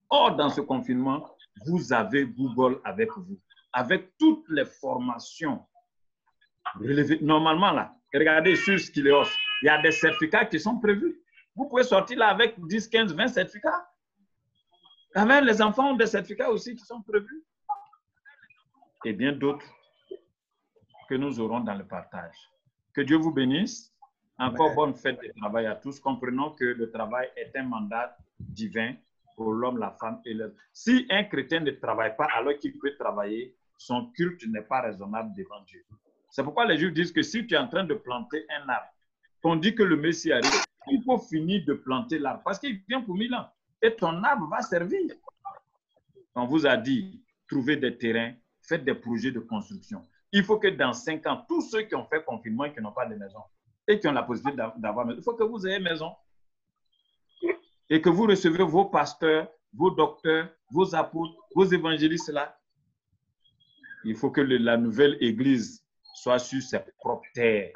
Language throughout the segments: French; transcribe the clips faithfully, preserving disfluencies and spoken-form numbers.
Or, dans ce confinement, vous avez Google avec vous, avec toutes les formations relevées. Normalement, là, regardez sur Skilleos, il y a des certificats qui sont prévus. Vous pouvez sortir là avec dix, quinze, vingt certificats. Quand même, les enfants ont des certificats aussi qui sont prévus. Et bien d'autres que nous aurons dans le partage. Que Dieu vous bénisse. Encore Amen. Bonne fête de travail à tous. Comprenons que le travail est un mandat divin pour l'homme, la femme et l'homme. Si un chrétien ne travaille pas alors qu'il peut travailler, son culte n'est pas raisonnable devant Dieu. C'est pourquoi les Juifs disent que si tu es en train de planter un arbre, qu'on dit que le Messie arrive, il faut finir de planter l'arbre parce qu'il vient pour mille ans. Et ton arbre va servir. On vous a dit, trouvez des terrains, faites des projets de construction. Il faut que dans cinq ans, tous ceux qui ont fait confinement et qui n'ont pas de maison et qui ont la possibilité d'avoir maison, il faut que vous ayez maison. Et que vous recevez vos pasteurs, vos docteurs, vos apôtres, vos évangélistes là. Il faut que le, la nouvelle église soit sur ses propres terres.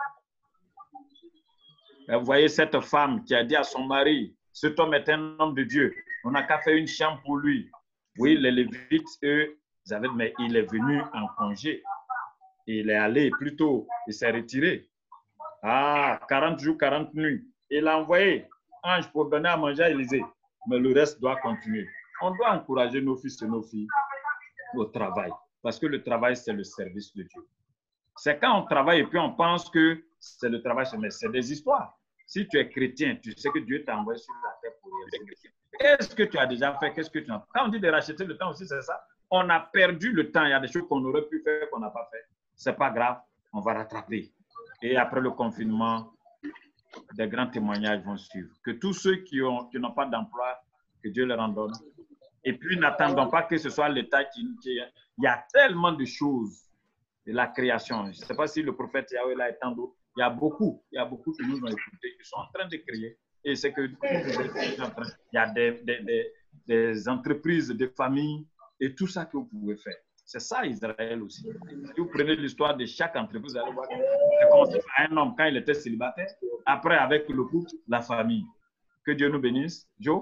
Vous voyez cette femme qui a dit à son mari, cet homme est un homme de Dieu, on n'a qu'à faire une chambre pour lui. Oui, les Lévites, eux, ils avaient, mais il est venu en congé. Il est allé plus tôt, il s'est retiré. Ah, quarante jours, quarante nuits. Il a envoyé Ange pour donner à manger à Élysée. Mais le reste doit continuer. On doit encourager nos fils et nos filles au travail. Parce que le travail, c'est le service de Dieu. C'est quand on travaille et puis on pense que c'est le travail, mais c'est des histoires. Si tu es chrétien, tu sais que Dieu t'a envoyé sur la terre pour réaliser. Qu'est-ce que tu as déjà fait? Qu'est-ce que tu as fait? Quand on dit de racheter le temps aussi, c'est ça. On a perdu le temps. Il y a des choses qu'on aurait pu faire qu'on n'a pas fait. Ce n'est pas grave. On va rattraper. Et après le confinement, des grands témoignages vont suivre. Que tous ceux qui ont, qui n'ont pas d'emploi, que Dieu leur en donne. Et puis, n'attendons pas que ce soit l'État qui, qui... Il y a tellement de choses de la création. Je ne sais pas si le prophète Yahweh là est en d'autres. Il y a beaucoup, il y a beaucoup qui nous ont écoutés, qui sont en train de créer. Et c'est que il y a des, des, des, des entreprises, des familles et tout ça que vous pouvez faire. C'est ça Israël aussi. Si vous prenez l'histoire de chaque entreprise, vous allez voir que ça a commencé par un homme quand il était célibataire. Après, avec le couple, la famille. Que Dieu nous bénisse. Joe?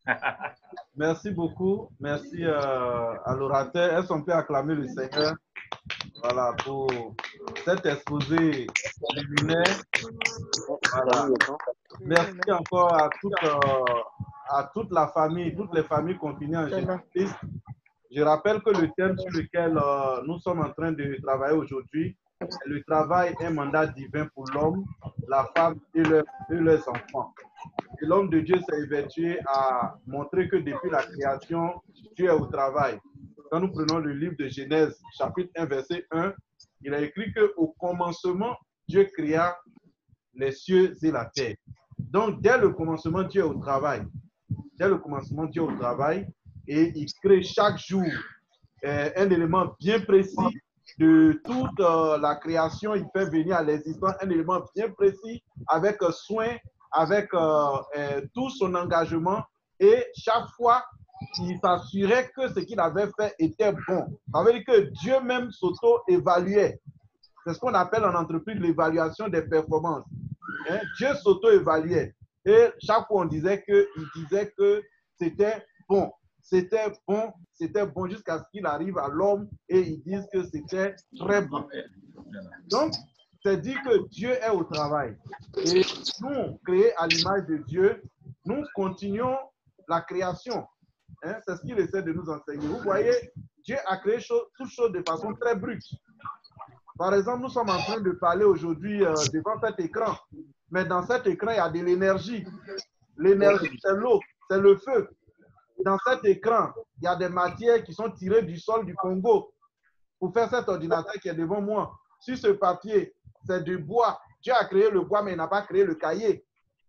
Merci beaucoup. Merci euh, à l'orateur. Est-ce qu'on peut acclamer le Seigneur? Voilà, pour cet exposé luminaire. Voilà. Merci encore à toute, euh, à toute la famille, toutes les familles confinées en Jésus-Christ. Je rappelle que le thème sur lequel euh, nous sommes en train de travailler aujourd'hui, c'est le travail, un mandat divin pour l'homme, la femme et, leur, et leurs enfants. Et l'homme de Dieu s'est évertué à montrer que depuis la création, Dieu est au travail. Quand nous prenons le livre de Genèse, chapitre un, verset un, il a écrit qu'au commencement, Dieu créa les cieux et la terre. Donc, dès le commencement, Dieu est au travail. Dès le commencement, Dieu est au travail et il crée chaque jour euh, un élément bien précis de toute euh, la création. Il fait venir à l'existence un élément bien précis avec euh, soin, avec euh, euh, tout son engagement et chaque fois, il s'assurait que ce qu'il avait fait était bon. Ça veut dire que Dieu même s'auto-évaluait. C'est ce qu'on appelle en entreprise l'évaluation des performances. Hein? Dieu s'auto-évaluait. Et chaque fois, on disait que, il disait que c'était bon. C'était bon, c'était bon jusqu'à ce qu'il arrive à l'homme et ils disent que c'était très bon. Donc, c'est dit que Dieu est au travail. Et nous, créés à l'image de Dieu, nous continuons la création. Hein? C'est ce qu'il essaie de nous enseigner. Vous voyez, Dieu a créé chose, toutes choses de façon très brute. Par exemple, nous sommes en train de parler aujourd'hui euh, devant cet écran. Mais dans cet écran, il y a de l'énergie. L'énergie, c'est l'eau, c'est le feu. Dans cet écran, il y a des matières qui sont tirées du sol du Congo pour faire cet ordinateur qui est devant moi. Sur ce papier, c'est du bois. Dieu a créé le bois, mais il n'a pas créé le cahier.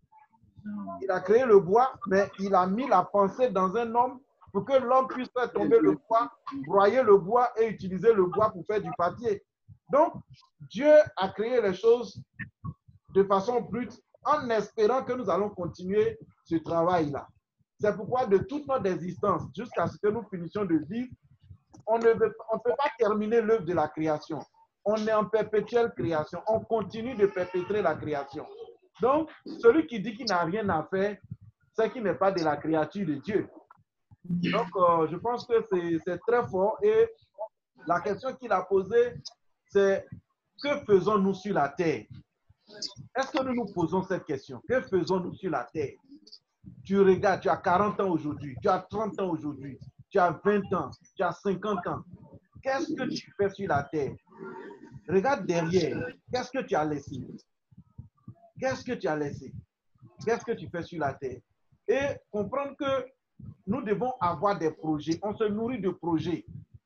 Il a créé le bois, mais il a mis la pensée dans un homme pour que l'homme puisse faire tomber le bois, broyer le bois et utiliser le bois pour faire du papier. Donc, Dieu a créé les choses de façon brute en espérant que nous allons continuer ce travail-là. C'est pourquoi de toute notre existence, jusqu'à ce que nous finissions de vivre, on ne veut, on peut pas terminer l'œuvre de la création. On est en perpétuelle création. On continue de perpétrer la création. Donc, celui qui dit qu'il n'a rien à faire, c'est qu'il n'est pas de la créature de Dieu. Donc, euh, je pense que c'est très fort. Et la question qu'il a posée, c'est que faisons-nous sur la terre? Est-ce que nous nous posons cette question? Que faisons-nous sur la terre? Tu regardes, tu as quarante ans aujourd'hui, tu as trente ans aujourd'hui, tu as vingt ans, tu as cinquante ans. Qu'est-ce que tu fais sur la terre? Regarde derrière, qu'est-ce que tu as laissé? Qu'est-ce que tu as laissé? Qu'est-ce que tu fais sur la terre? Et comprendre que nous devons avoir des projets. On se nourrit de projets.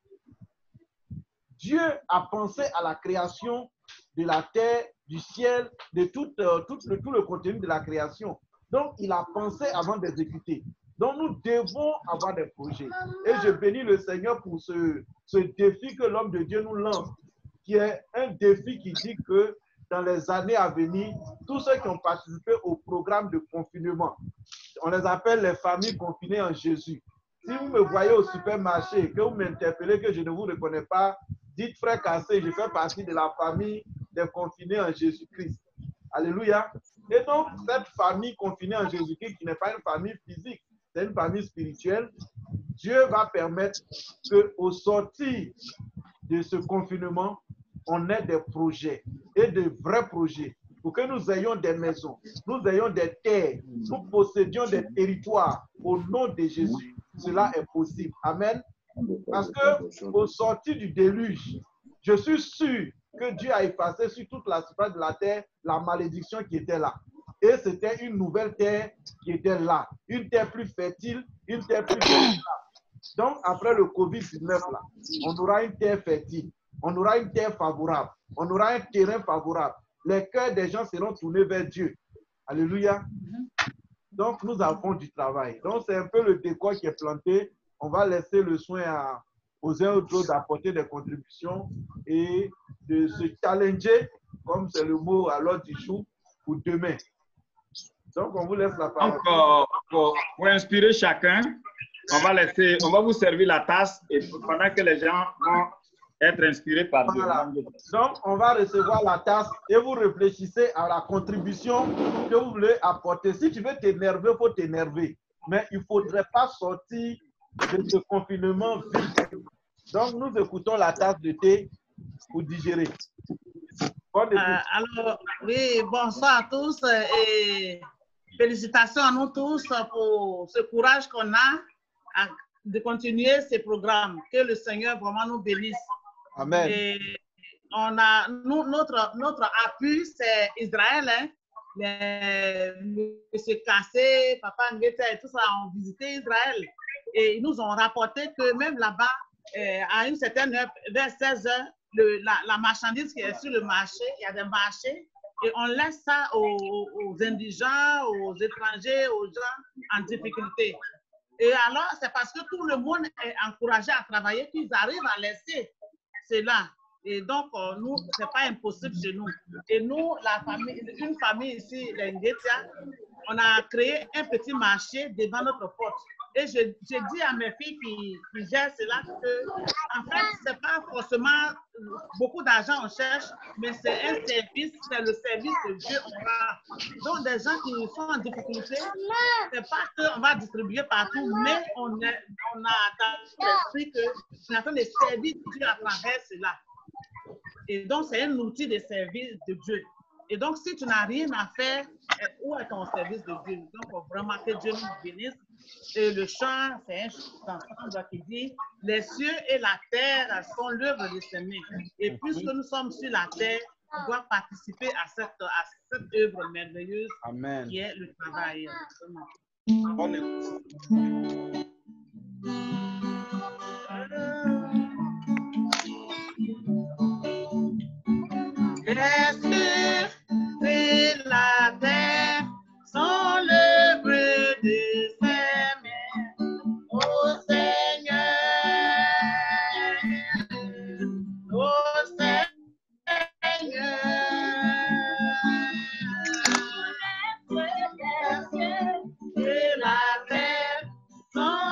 Dieu a pensé à la création de la terre, du ciel, de tout, euh, tout, le, tout le contenu de la création. Donc, il a pensé avant d'exécuter. Donc, nous devons avoir des projets. Et je bénis le Seigneur pour ce, ce défi que l'homme de Dieu nous lance, qui est un défi qui dit que dans les années à venir, tous ceux qui ont participé au programme de confinement, on les appelle les familles confinées en Jésus. Si vous me voyez au supermarché, que vous m'interpellez, que je ne vous reconnais pas, dites frère Cassé, je fais partie de la famille des confinés en Jésus-Christ. Alléluia. Et donc, cette famille confinée en Jésus-Christ, qui n'est pas une famille physique, c'est une famille spirituelle, Dieu va permettre qu'au sortir de ce confinement, on ait des projets et de vrais projets pour que nous ayons des maisons, nous ayons des terres, nous possédions des territoires au nom de Jésus. Cela est possible. Amen. Parce que au sortir du déluge, je suis sûr que Dieu a effacé sur toute la surface de la terre la malédiction qui était là. Et c'était une nouvelle terre qui était là. Une terre plus fertile, une terre plus fertile. Donc, après le COVID dix-neuf, là, on aura une terre fertile, on aura une terre favorable, on aura un terrain favorable. Les cœurs des gens seront tournés vers Dieu. Alléluia. Donc, nous avons du travail. Donc, c'est un peu le décor qui est planté. On va laisser le soin à, aux uns ou aux autres d'apporter des contributions et de se challenger, comme c'est le mot à l'ordre du jour, pour demain. Donc, on vous laisse la parole. Donc, euh, pour, pour inspirer chacun, on va laisser, on va vous servir la tasse et pendant que les gens vont être inspirés par Dieu. Voilà. Donc, on va recevoir la tasse et vous réfléchissez à la contribution que vous voulez apporter. Si tu veux t'énerver, il faut t'énerver. Mais il ne faudrait pas sortir de ce confinement vide. Donc, nous écoutons la tasse de thé pour digérer. Euh, alors, oui, bonsoir à tous et félicitations à nous tous pour ce courage qu'on a à, de continuer ces programmes. Que le Seigneur vraiment nous bénisse. Amen. Et on a, nous, notre, notre appui, c'est Israël. Hein? Les, Monsieur Kassé, Papa Ngueta et tout ça ont visité Israël. Et ils nous ont rapporté que même là-bas, euh, à une certaine heure, vers seize heures, le, la, la marchandise qui est sur le marché, il y a des marchés, et on laisse ça aux, aux indigents, aux étrangers, aux gens en difficulté. Et alors, c'est parce que tout le monde est encouragé à travailler qu'ils arrivent à laisser cela. Et donc, euh, nous, ce n'est pas impossible chez nous. Et nous, la famille, une famille ici, les Nguetia, on a créé un petit marché devant notre porte. Et je, je dis à mes filles qui, qui gèrent cela que, en fait, ce n'est pas forcément beaucoup d'argent on cherche, mais c'est un service, c'est le service que Dieu aura. Donc, des gens qui sont en difficulté, ce n'est pas qu'on va distribuer partout, mais on, est, on a dans l'esprit qu'on est en train de servir Dieu à travers cela. Et donc, c'est un outil de service de Dieu. Et donc, si tu n'as rien à faire, où est ton service de Dieu? Donc, vraiment, que Dieu nous bénisse. Et le chant, c'est un chant qui dit « Les cieux et la terre sont l'œuvre de ses mains. » Et puisque nous sommes sur la terre, on doit participer à cette, à cette œuvre merveilleuse. Amen. Qui est le travail. Bonne écoute. Les cieux et la terre sont l'œuvre de ses mains, ô Seigneur, ô Seigneur. Les cieux et la terre sont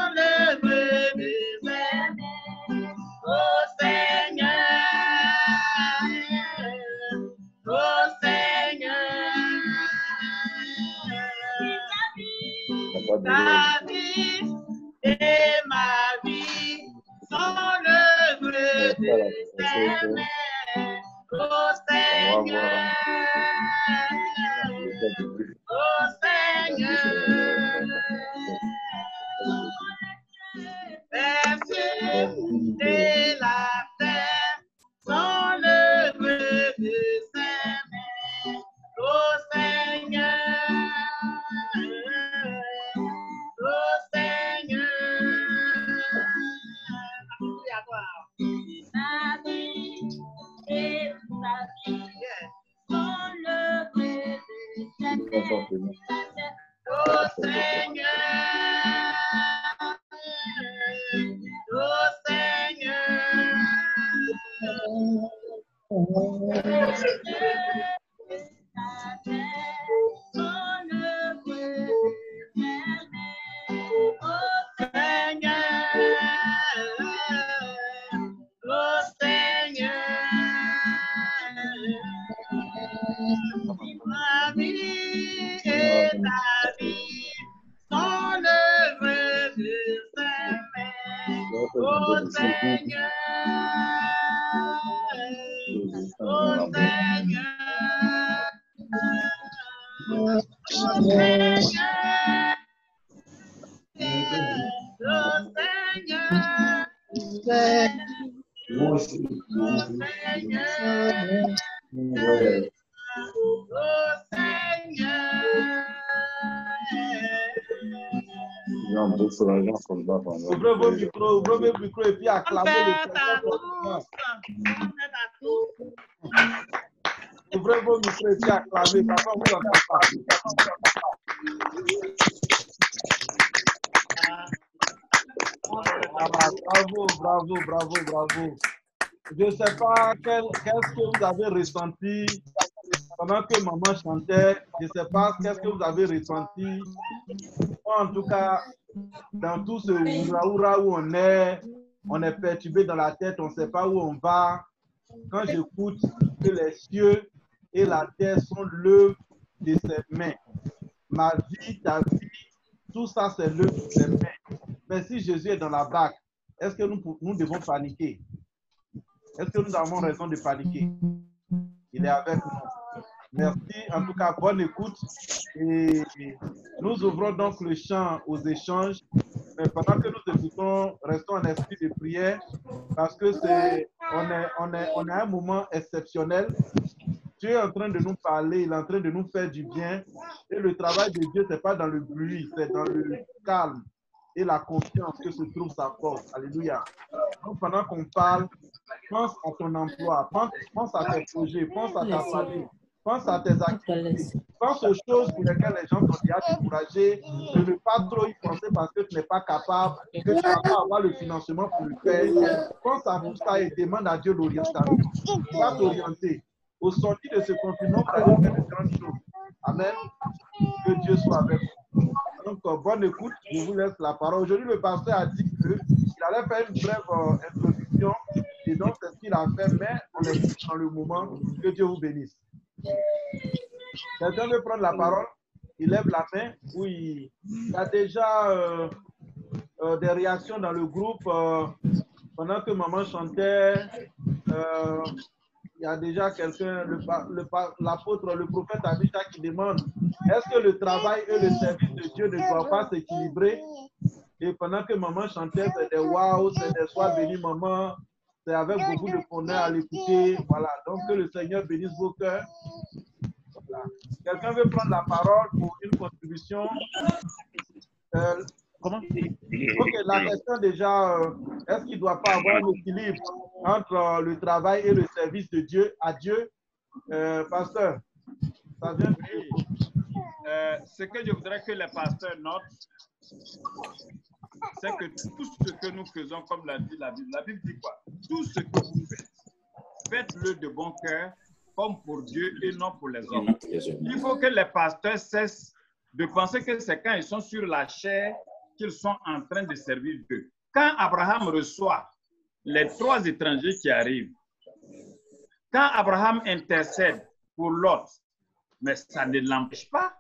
de la terre sont l'œuvre de ses mains. Ô Seigneur, ô Seigneur. Alléluia, gloire. Ma vie et ma vie sont l'œuvre de ses mains. Ô Seigneur, ô Seigneur. Ma vie et ta vie sont l'œuvre de ses mains. Ô Seigneur, ô Seigneur, ô Seigneur, ô Seigneur, ô Seigneur. Oh Seigneur. Ouvrez vos micros, ouvrez vos micros et puis acclamez le Seigneur. Ouvrez vos micros et puis acclamez. Papa, vous entendez pas. Ah, bravo, bravo, bravo, bravo. Je ne sais pas quel- qu'est-ce que vous avez ressenti pendant que maman chantait. Je ne sais pas qu'est-ce que vous avez ressenti. Moi, en tout cas, dans tout ce hurrah où on est, on est perturbé dans la tête, on ne sait pas où on va. Quand j'écoute que les cieux et la terre sont l'œuvre de ses mains, ma vie, ta vie, tout ça, c'est l'œuvre de ses mains. Mais si Jésus est dans la barque, est-ce que nous, nous devons paniquer? Est-ce que nous avons raison de paniquer? Il est avec nous. Merci. En tout cas, bonne écoute. Et nous ouvrons donc le champ aux échanges. Mais pendant que nous écoutons, restons en esprit de prière parce que c'est, on est, on est, on est à un moment exceptionnel. Dieu est en train de nous parler, il est en train de nous faire du bien. Et le travail de Dieu, ce n'est pas dans le bruit, c'est dans le calme et la confiance que se trouve sa force. Alléluia. Donc, pendant qu'on parle, pense à ton emploi, pense, pense à tes projets, pense à ta famille, pense à tes activités, pense aux choses pour lesquelles les gens sont déjà découragés, de ne pas trop y penser parce que tu n'es pas capable, que tu ne vas pas avoir le financement pour le faire. Pense à tout ça et demande à Dieu l'orientation. Il va t'orienter. Au sortir de ce confinement, tu vas faire de grandes choses. Amen. Que Dieu soit avec vous. Donc, euh, bonne écoute, je vous laisse la parole. Aujourd'hui, le pasteur a dit qu'il allait faire une brève euh, introduction. Et donc, c'est ce qu'il a fait, mais on est tous dans le moment. Que Dieu vous bénisse. Quelqu'un veut prendre la parole? Il lève la main. Oui, il y a déjà euh, euh, des réactions dans le groupe. Euh, pendant que maman chantait, euh, il y a déjà quelqu'un, le, le, l'apôtre, le prophète Abisha qui demande est-ce que le travail et le service de Dieu ne doivent pas s'équilibrer? Et pendant que maman chantait, c'est des waouh, c'est des sois bénis maman, c'est avec beaucoup de bonheur à l'écouter. Voilà, donc que le Seigneur bénisse vos cœurs. Voilà. Quelqu'un veut prendre la parole pour une contribution? euh, Comment? Ok, la question déjà, euh, est-ce qu'il ne doit pas avoir un équilibre entre euh, le travail et le service de Dieu à Dieu? Euh, pasteur, ça vient de... Euh, ce que je voudrais que les pasteurs notent, c'est que tout ce que nous faisons, comme l'a dit la Bible, la Bible dit quoi? Tout ce que vous faites, faites-le de bon cœur, comme pour Dieu et non pour les hommes. Il faut que les pasteurs cessent de penser que c'est quand ils sont sur la chair qu'ils sont en train de servir Dieu. Quand Abraham reçoit les trois étrangers qui arrivent, quand Abraham intercède pour Lot, mais ça ne l'empêche pas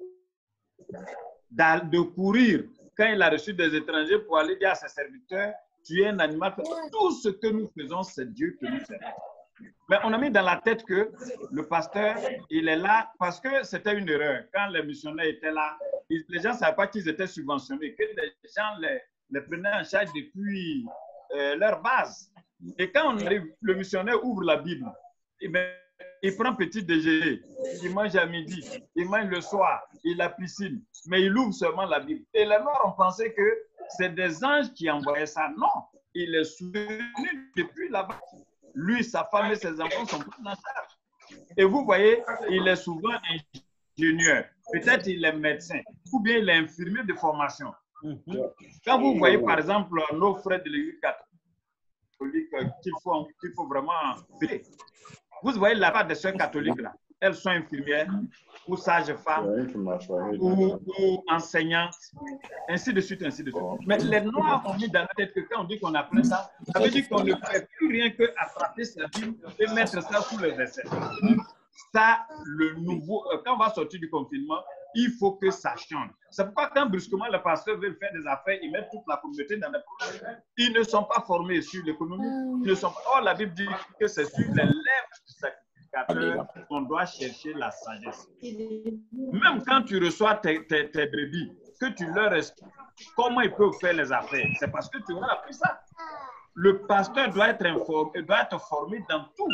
de courir quand il a reçu des étrangers pour aller dire à ses serviteurs, tu es un animal. Tout ce que nous faisons, c'est Dieu que nous servons. Mais on a mis dans la tête que le pasteur, il est là parce que c'était une erreur. Quand les missionnaires étaient là, les gens ne savaient pas qu'ils étaient subventionnés, que les gens les, les prenaient en charge depuis euh, leur base. Et quand on arrive, le missionnaire ouvre la Bible, et bien, il prend petit déjeuner, il mange à midi, il mange le soir, il a piscine, mais il ouvre seulement la Bible. Et les Noirs ont pensé que c'est des anges qui envoyaient ça. Non, il est soutenu depuis là-bas. Lui, sa femme et ses enfants sont pris en charge. Et vous voyez, il est souvent ingénieur. Peut-être il est médecin ou bien il est infirmier de formation. Quand vous voyez, par exemple, nos frères de l'Église catholique qu'il faut, qu'il faut vraiment faire, vous voyez la part des sœurs catholiques là. Elles sont infirmières ou sages-femmes ou, ou enseignantes, ainsi de suite, ainsi de suite. Mais les Noirs ont mis dans la tête que quand on dit qu'on a plein ça, ça veut dire qu'on ne fait plus rien que attraper sa Bible et mettre ça sous les aisselles. Ça, le nouveau, quand on va sortir du confinement, il faut que ça change. C'est pourquoi quand brusquement les pasteurs veulent faire des affaires, ils mettent toute la communauté dans des problèmes. Ils ne sont pas formés sur l'économie. Ils ne sont pas... Or, la Bible dit que c'est sur les lèvres du sacrificateur qu'on doit chercher la sagesse. Même quand tu reçois tes, tes, tes brebis, que tu leur expliques comment ils peuvent faire les affaires, c'est parce que tu auras appris ça. Le pasteur doit être informé, doit être formé dans tout.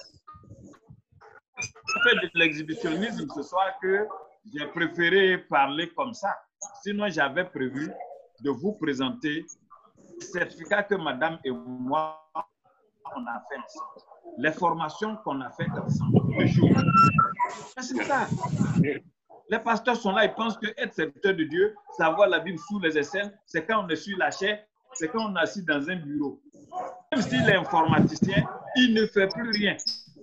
Je fais de l'exhibitionnisme ce soir que j'ai préféré parler comme ça. Sinon, j'avais prévu de vous présenter le certificat que madame et moi, on a fait ensemble. Les formations qu'on a faites ensemble. C'est ça. Les pasteurs sont là, ils pensent que être serviteur de Dieu, savoir la Bible sous les aisselles, c'est quand on est sur la chair, c'est quand on est assis dans un bureau. Même s'il est informaticien, il ne fait plus rien.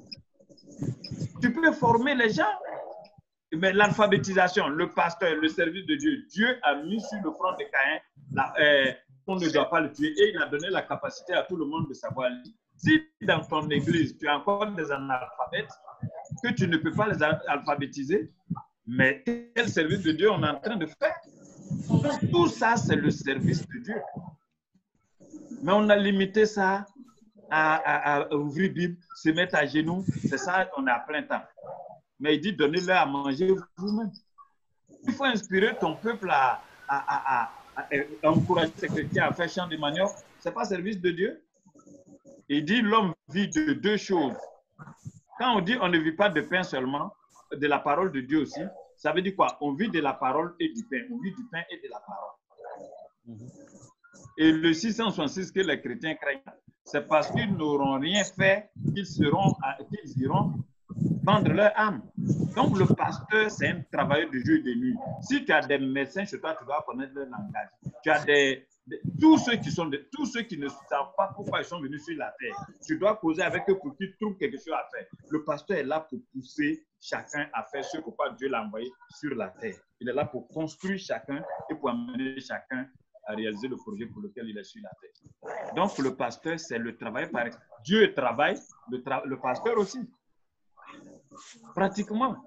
Tu peux former les gens. Mais l'alphabétisation, le pasteur, le service de Dieu, Dieu a mis sur le front de Caïn, la, euh, on ne doit pas le tuer et il a donné la capacité à tout le monde de savoir lire. Si dans ton église, tu as encore des analphabètes, que tu ne peux pas les alphabétiser, mais quel service de Dieu on est en train de faire? Tout ça, c'est le service de Dieu. Mais on a limité ça à, à, à ouvrir Bible, se mettre à genoux, c'est ça, on est à plein temps. Mais il dit, donnez-leur à manger vous-même. Il faut inspirer ton peuple à, à, à, à, à encourager ses chrétiens à faire champ de manioc. Ce n'est pas service de Dieu. Il dit, l'homme vit de deux choses. Quand on dit, on ne vit pas de pain seulement, de la parole de Dieu aussi, ça veut dire quoi? On vit de la parole et du pain. On vit du pain et de la parole. Et le six cent soixante-six que les chrétiens craignent, c'est parce qu'ils n'auront rien fait qu'ils seront, qu'ils iront vendre leur âme. Donc, le pasteur, c'est un travailleur de jour et de nuit. Si tu as des médecins chez toi, tu dois connaître leur langage. Tu as des, des, tous, ceux qui sont de, tous ceux qui ne savent pas pourquoi ils sont venus sur la terre, tu dois causer avec eux pour qu'ils trouvent quelque chose à faire. Le pasteur est là pour pousser chacun à faire ce pourquoi Dieu l'a envoyé sur la terre. Il est là pour construire chacun et pour amener chacun à réaliser le projet pour lequel il est sur la terre. Donc, le pasteur, c'est le travail par exemple. Dieu travaille, le, tra le pasteur aussi. Pratiquement.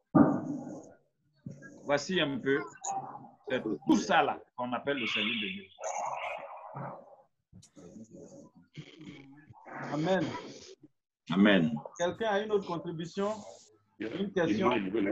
Voici un peu tout ça là qu'on appelle le service de Dieu. Amen. Amen. Quelqu'un a une autre contribution? Une question?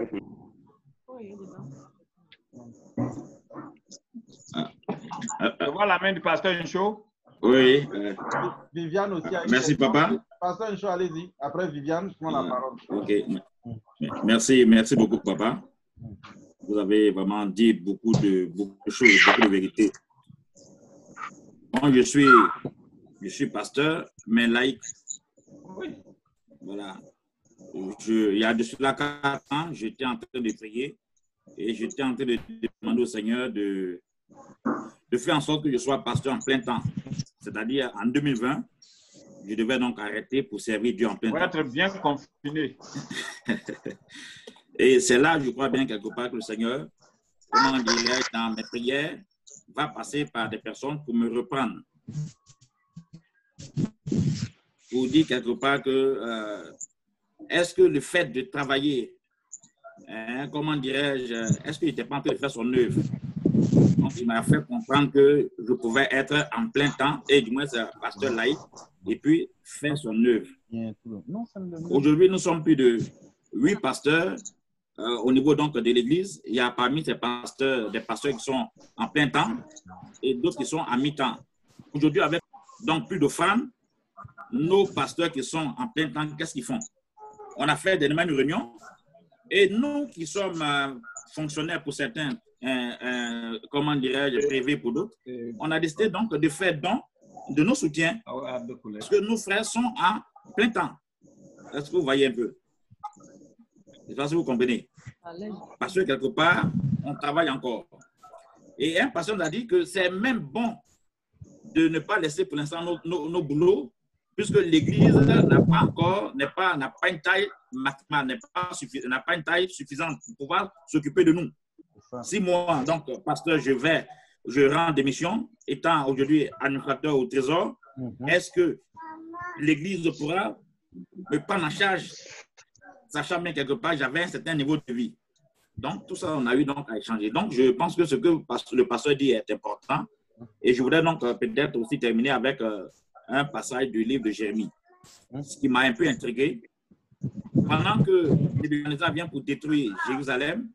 Je vois la main du pasteur Incho. Oui. Viviane aussi a une Merci, question. papa. Pasteur Incho, allez-y. Après Viviane, je prends la parole. Ok. Merci, merci beaucoup, papa. Vous avez vraiment dit beaucoup de, beaucoup de choses, beaucoup de vérités. Moi, je suis, je suis pasteur, mais laïque. Oui. Voilà. Je, il y a de cela quatre ans, j'étais en train de prier et j'étais en train de demander au Seigneur de, de faire en sorte que je sois pasteur en plein temps. C'est-à-dire en deux mille vingt, je devais donc arrêter pour servir Dieu en plein temps. Pour être bien confiné. Et c'est là, je crois bien quelque part que le Seigneur, comment dirais-je, dans mes prières, va passer par des personnes pour me reprendre. Pour dire quelque part que euh, est-ce que le fait de travailler, hein, comment dirais-je, est-ce qu'il n'était pas en train de faire son œuvre? Donc, il m'a fait comprendre que je pouvais être en plein temps, et du moins, c'est pasteur laïque, et puis faire son œuvre. Aujourd'hui, nous sommes plus de huit pasteurs euh, au niveau donc de l'Église. Il y a parmi ces pasteurs des pasteurs qui sont en plein temps et d'autres qui sont à mi-temps. Aujourd'hui, avec donc plus de femmes, nos pasteurs qui sont en plein temps, qu'est-ce qu'ils font? On a fait des mêmes réunions et nous qui sommes euh, fonctionnaires pour certains, euh, euh, comment dirais-je, privés pour d'autres, on a décidé donc de faire don de nos soutiens parce que nos frères sont en plein temps. Est-ce que vous voyez un peu? Je ne sais pas si vous comprenez. Parce que quelque part, on travaille encore. Et un pasteur nous a dit que c'est même bon de ne pas laisser pour l'instant nos, nos, nos boulots, puisque l'Église n'a pas encore, n'est pas, n'a pas une taille maximale, n'est pas, n'a pas une taille suffisante pour pouvoir s'occuper de nous. Si moi, donc, pasteur, je vais, je rends des missions, étant aujourd'hui administrateur au Trésor, mm-hmm. Est-ce que l'Église pourra me prendre en charge, sachant bien quelque part, j'avais un certain niveau de vie. Donc, tout ça, on a eu donc à échanger. Donc, je pense que ce que le pasteur dit est important. Et je voudrais donc peut-être aussi terminer avec euh, un passage du livre de Jérémie, ce qui m'a un peu intrigué. Pendant que Nebuchadnezzar vient pour détruire Jérusalem,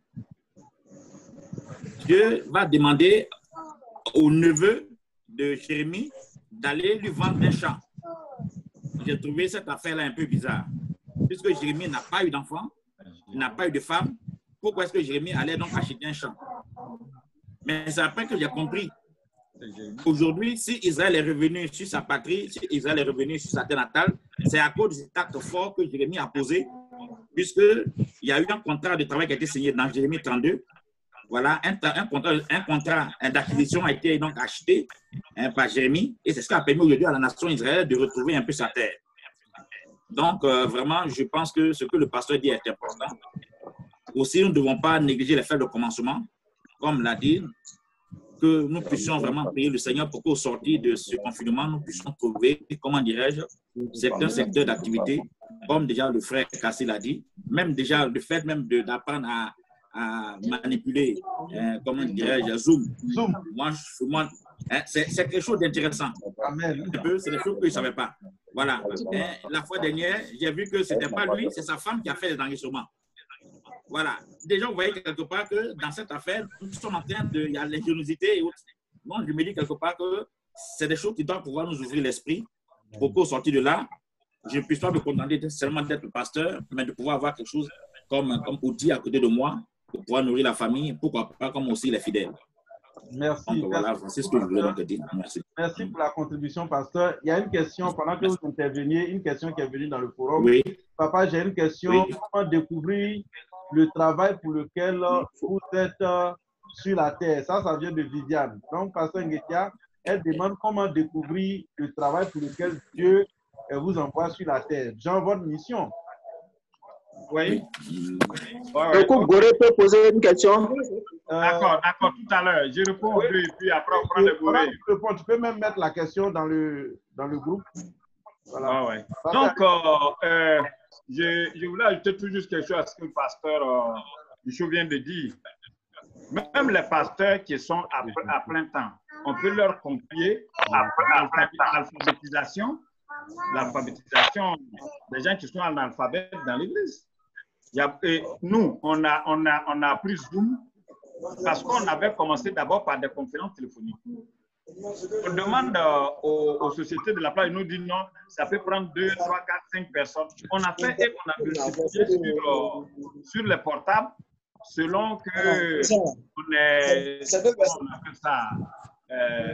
Dieu va demander au neveu de Jérémie d'aller lui vendre un champ. J'ai trouvé cette affaire-là un peu bizarre. Puisque Jérémie n'a pas eu d'enfant, il n'a pas eu de femme, pourquoi est-ce que Jérémie allait donc acheter un champ? Mais c'est après que j'ai compris. Aujourd'hui, si Israël est revenu sur sa patrie, si Israël est revenu sur sa terre natale, c'est à cause de cet acte fort que Jérémie a posé, puisqu'il y a eu un contrat de travail qui a été signé dans Jérémie trente-deux. Voilà, un, un contrat, un contrat d'acquisition a été donc acheté hein, par Jérémie, et c'est ce qui a permis aujourd'hui à la nation israélienne de retrouver un peu sa terre. Donc, euh, vraiment, je pense que ce que le pasteur dit est important. Aussi, nous ne devons pas négliger les faits de commencement, comme l'a dit, que nous puissions vraiment prier le Seigneur pour qu'au sortir de ce confinement, nous puissions trouver, comment dirais-je, certains secteurs d'activité, comme déjà le frère Kassi l'a dit, même déjà le fait même d'apprendre à, à manipuler, euh, comment dirais-je, Zoom. Zoom. Moi, moi hein, c'est quelque chose d'intéressant. C'est des choses que je ne savais pas. Voilà. Hein, la fois dernière, j'ai vu que ce n'était pas lui, c'est sa femme qui a fait les enregistrements. Voilà. Déjà, vous voyez quelque part que dans cette affaire, nous sommes en train de... Il y a l'ingéniosité et autres. Donc, je me dis quelque part que c'est des choses qui doivent pouvoir nous ouvrir l'esprit pour qu'au sortir de là, je ne puisse pas me contenter seulement d'être pasteur, mais de pouvoir avoir quelque chose comme, comme outil à côté de moi pour pouvoir nourrir la famille, pourquoi pas comme aussi les fidèles. Merci. Donc, voilà, c'est ce que je voulais donc dire. Merci. Merci pour la contribution, pasteur. Il y a une question, pendant que vous interveniez, une question qui est venue dans le forum. Oui. Papa, j'ai une question. Oui. Comment découvrir le travail pour lequel vous êtes sur la terre? Ça, ça vient de Viviane. Donc, pasteur Ngetia, elle demande comment découvrir le travail pour lequel Dieu vous envoie sur la terre. Jean, votre mission. Oui. Ouais, Écoute, Goré peut poser une question. Euh, d'accord, d'accord, tout à l'heure. Je réponds oui. et puis après on prend le Goré. Tu peux même mettre la question dans le, dans le groupe. Voilà. Ah, ouais. Donc, euh, euh, je, je voulais ajouter tout juste quelque chose à ce que le pasteur euh, Michaud vient de dire. Même les pasteurs qui sont à, à plein temps, on peut leur confier l'alphabétisation, l'alphabétisation des gens qui sont analphabètes dans l'Église. Nous, on a, on, a, on a appris Zoom parce qu'on avait commencé d'abord par des conférences téléphoniques. On demande euh, aux, aux sociétés de la place, ils nous disent non, ça peut prendre deux, trois, quatre, cinq personnes. On a fait et on a multiplié sur, euh, sur les portables selon que on est, on appelle ça, euh,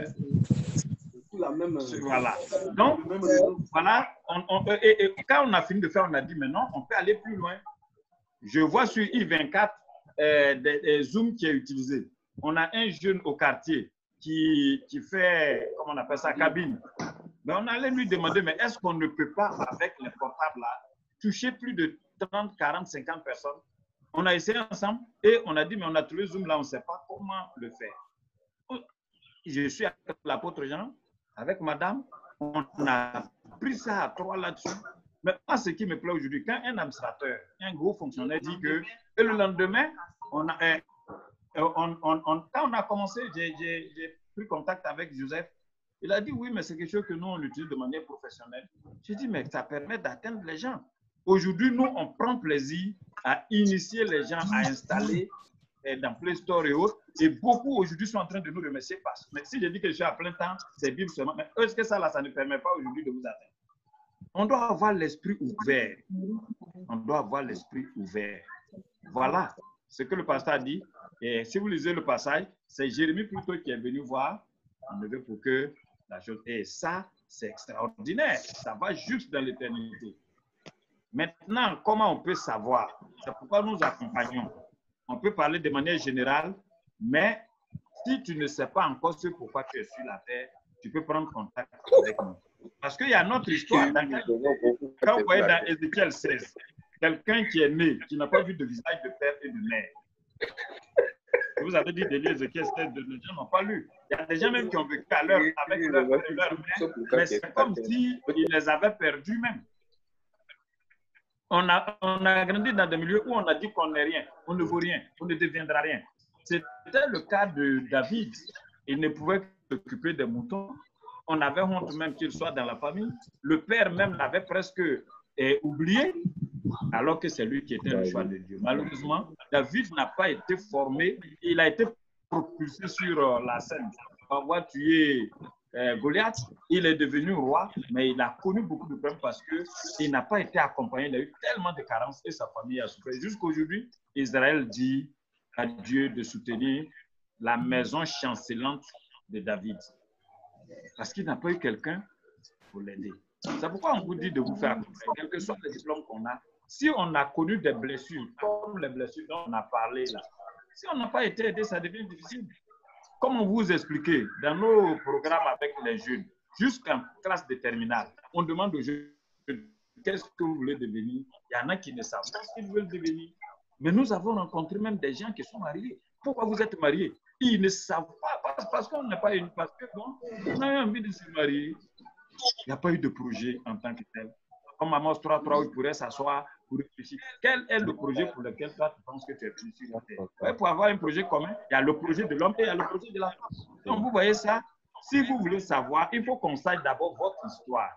voilà. Donc, voilà, on, on, et, et quand on a fini de faire, on a dit maintenant, on peut aller plus loin. Je vois sur I vingt-quatre euh, des, des Zoom qui est utilisé. On a un jeune au quartier qui, qui fait, comment on appelle ça, cabine. Mais on allait lui demander, mais est-ce qu'on ne peut pas, avec les portables là, toucher plus de trente, quarante, cinquante personnes? On a essayé ensemble et on a dit, mais on a trouvé Zoom là, on ne sait pas comment le faire. Je suis avec l'apôtre Jean, avec madame, on a pris ça à trois là-dessus. Mais moi, ce qui me plaît aujourd'hui, quand un administrateur, un gros fonctionnaire dit que, et le lendemain, on a un, on, on, on, quand on a commencé, j'ai pris contact avec Joseph. Il a dit oui, mais c'est quelque chose que nous, on utilise de manière professionnelle. J'ai dit, mais ça permet d'atteindre les gens. Aujourd'hui, nous, on prend plaisir à initier les gens à installer dans Play Store et autres. Et beaucoup aujourd'hui sont en train de nous remercier parce que si je dis que je suis à plein temps, c'est Bible seulement. Mais est-ce que ça, là, ça ne permet pas aujourd'hui de vous atteindre? On doit avoir l'esprit ouvert. On doit avoir l'esprit ouvert. Voilà ce que le pasteur a dit. Et si vous lisez le passage, c'est Jérémie plutôt qui est venu voir en neveu pour que la chose. Et ça, c'est extraordinaire. Ça va juste dans l'éternité. Maintenant, comment on peut savoir? C'est pourquoi nous accompagnons. On peut parler de manière générale, mais si tu ne sais pas encore ce pourquoi tu es sur la terre, tu peux prendre contact avec nous. Parce qu'il y a notre histoire. Dans quel... Quand vous voyez dans Ézéchiel seize, quelqu'un qui est né, qui n'a pas vu de visage de père et de mère. Vous avez dit de lire Ézéchiel seize, les gens n'ont pas lu. Il y a des gens même qui ont vécu à leur, avec leur, leur mère, mais c'est comme s'ils les avaient perdus même. On a, on a grandi dans des milieux où on a dit qu'on n'est rien, on ne vaut rien, on ne deviendra rien. C'était le cas de David. Il ne pouvait s'occuper des moutons. On avait honte même qu'il soit dans la famille. Le père même l'avait presque eh, oublié, alors que c'est lui qui était le choix de Dieu. Malheureusement, David n'a pas été formé. Il a été propulsé sur euh, la scène. Pour avoir tué euh, Goliath, il est devenu roi, mais il a connu beaucoup de problèmes parce qu'il n'a pas été accompagné. Il a eu tellement de carences et sa famille a souffert. Jusqu'aujourd'hui, Israël dit à Dieu de soutenir la maison chancelante de David. Parce qu'il n'a pas eu quelqu'un pour l'aider. C'est pourquoi on vous dit de vous faire accompagner, quels que soient les diplômes qu'on a. Si on a connu des blessures, comme les blessures dont on a parlé là, si on n'a pas été aidé, ça devient difficile. Comment vous expliquer, dans nos programmes avec les jeunes, jusqu'en classe de terminale, on demande aux jeunes qu'est-ce que vous voulez devenir. Il y en a qui ne savent pas ce qu'ils veulent devenir. Mais nous avons rencontré même des gens qui sont mariés. Pourquoi vous êtes mariés? Ils ne savent pas, parce qu'on n'a pas une... Parce que bon, on a eu envie de se marier. Il n'y a pas eu de projet en tant que tel. Comme Amos trois trois, il pourrait s'asseoir pour réfléchir. Quel est le projet pour lequel toi, tu penses que tu es venu sur la terre? Ouais, pour avoir un projet commun, il y a le projet de l'homme et il y a le projet de la femme. Donc, vous voyez ça? Si vous voulez savoir, il faut qu'on sache d'abord votre histoire.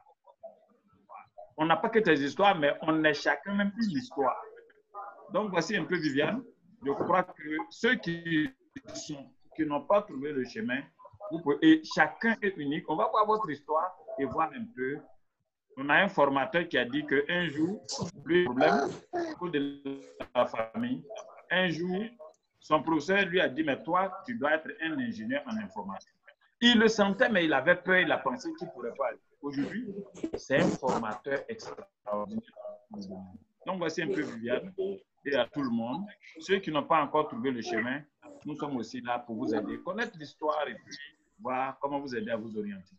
On n'a pas que tes histoires, mais on est chacun même une histoire. Donc, voici un peu Viviane. Je crois que ceux qui sont, qui n'ont pas trouvé le chemin, vous pouvez, et chacun est unique. On va voir votre histoire et voir un peu. On a un formateur qui a dit qu'un jour, le problème de la famille, un jour, son professeur lui a dit, mais toi, tu dois être un ingénieur en informatique. Il le sentait, mais il avait peur, il a pensé qu'il ne pourrait pas. Aujourd'hui, c'est un formateur extraordinaire. Donc, voici un peu Viviane et à tout le monde. Ceux qui n'ont pas encore trouvé le chemin, nous sommes aussi là pour vous aider, connaître l'histoire et puis voir comment vous aider à vous orienter.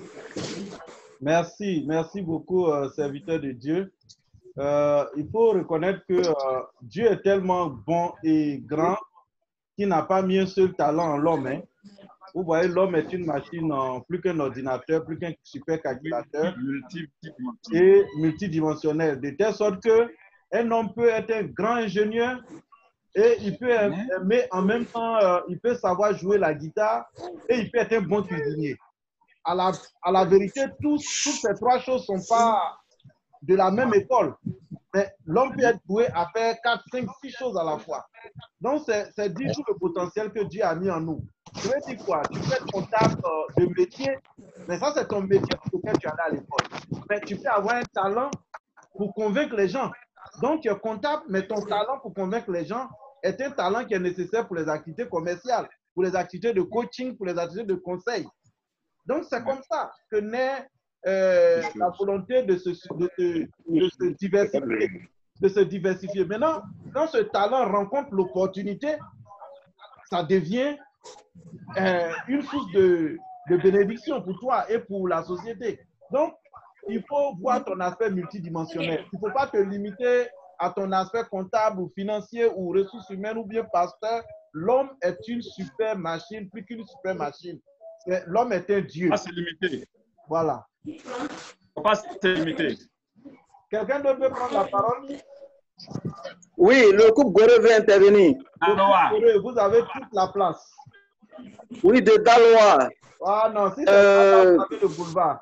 Merci, merci beaucoup, euh, serviteur de Dieu. Euh, il faut reconnaître que euh, Dieu est tellement bon et grand qu'il n'a pas mis un seul talent en l'homme. Hein. Vous voyez, l'homme est une machine, euh, plus qu'un ordinateur, plus qu'un supercalculateur et multidimensionnel, de telle sorte qu'un homme peut être un grand ingénieur et il peut aimer en même temps, euh, il peut savoir jouer la guitare et il peut être un bon cuisinier. À la, à la vérité, tous, toutes ces trois choses ne sont pas de la même école. Mais l'homme peut être doué à faire quatre, cinq, six choses à la fois. Donc, c'est dire tout le potentiel que Dieu a mis en nous. Je veux dire quoi? Tu peux être comptable euh, de métier, mais ça, c'est ton métier pour lequel tu es allé à l'école. Mais tu peux avoir un talent pour convaincre les gens. Donc, tu es comptable, mais ton talent pour convaincre les gens est un talent qui est nécessaire pour les activités commerciales, pour les activités de coaching, pour les activités de conseil. Donc, c'est comme ça que naît euh, la volonté de se, de, de, de, se diversifier, de se diversifier. Maintenant, quand ce talent rencontre l'opportunité, ça devient euh, une source de, de bénédiction pour toi et pour la société. Donc, il faut voir ton aspect multidimensionnel. Il ne faut pas te limiter à ton aspect comptable ou financier ou ressources humaines ou bien pasteur. L'homme est une super machine, plus qu'une super machine. L'homme est un Dieu. Pas se limiter. Voilà. Il ne faut pas se limiter. Quelqu'un d'autre veut prendre la parole? Oui, le couple Goré veut intervenir. Daloa. Vous avez toute la place. Oui, de Daloa. Ah non, si c'est Euh, pas le boulevard.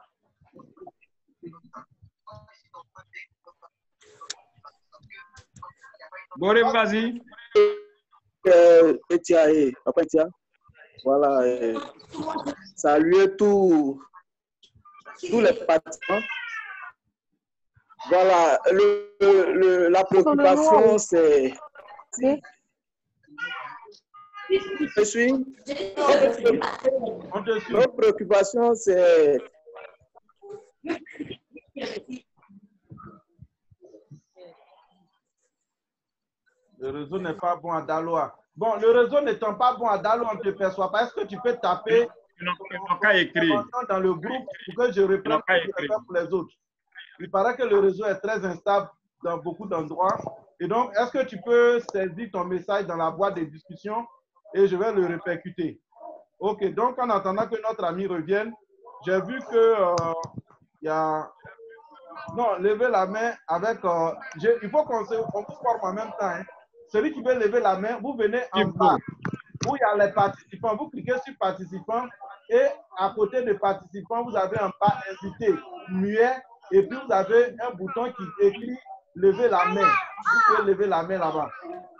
Goré, vas-y. Euh, Etia, eh, Papa Etia. Voilà. Euh, saluer tous tous les participants. Voilà. Le, le, la préoccupation, c'est. Je suis. On te suit. Notre préoccupation, c'est. Le réseau n'est pas bon à Daloa. Bon, le réseau n'étant pas bon à Daloa, on ne te perçoit pas. Est-ce que tu peux taper écrit dans le groupe pour que je reprenne pour les autres? Il paraît que le réseau est très instable dans beaucoup d'endroits. Et donc, est-ce que tu peux saisir ton message dans la boîte de discussion et je vais le répercuter? Ok, donc en attendant que notre ami revienne, j'ai vu que euh, il y a... Non, levez la main avec... Euh, il faut qu'on se on vous forme en même temps. Hein. Celui qui veut lever la main, vous venez en bas où il y a les participants. Vous cliquez sur participants et à côté des participants, vous avez un bas invité muet et puis vous avez un bouton qui écrit lever la main. Vous pouvez lever la main là-bas.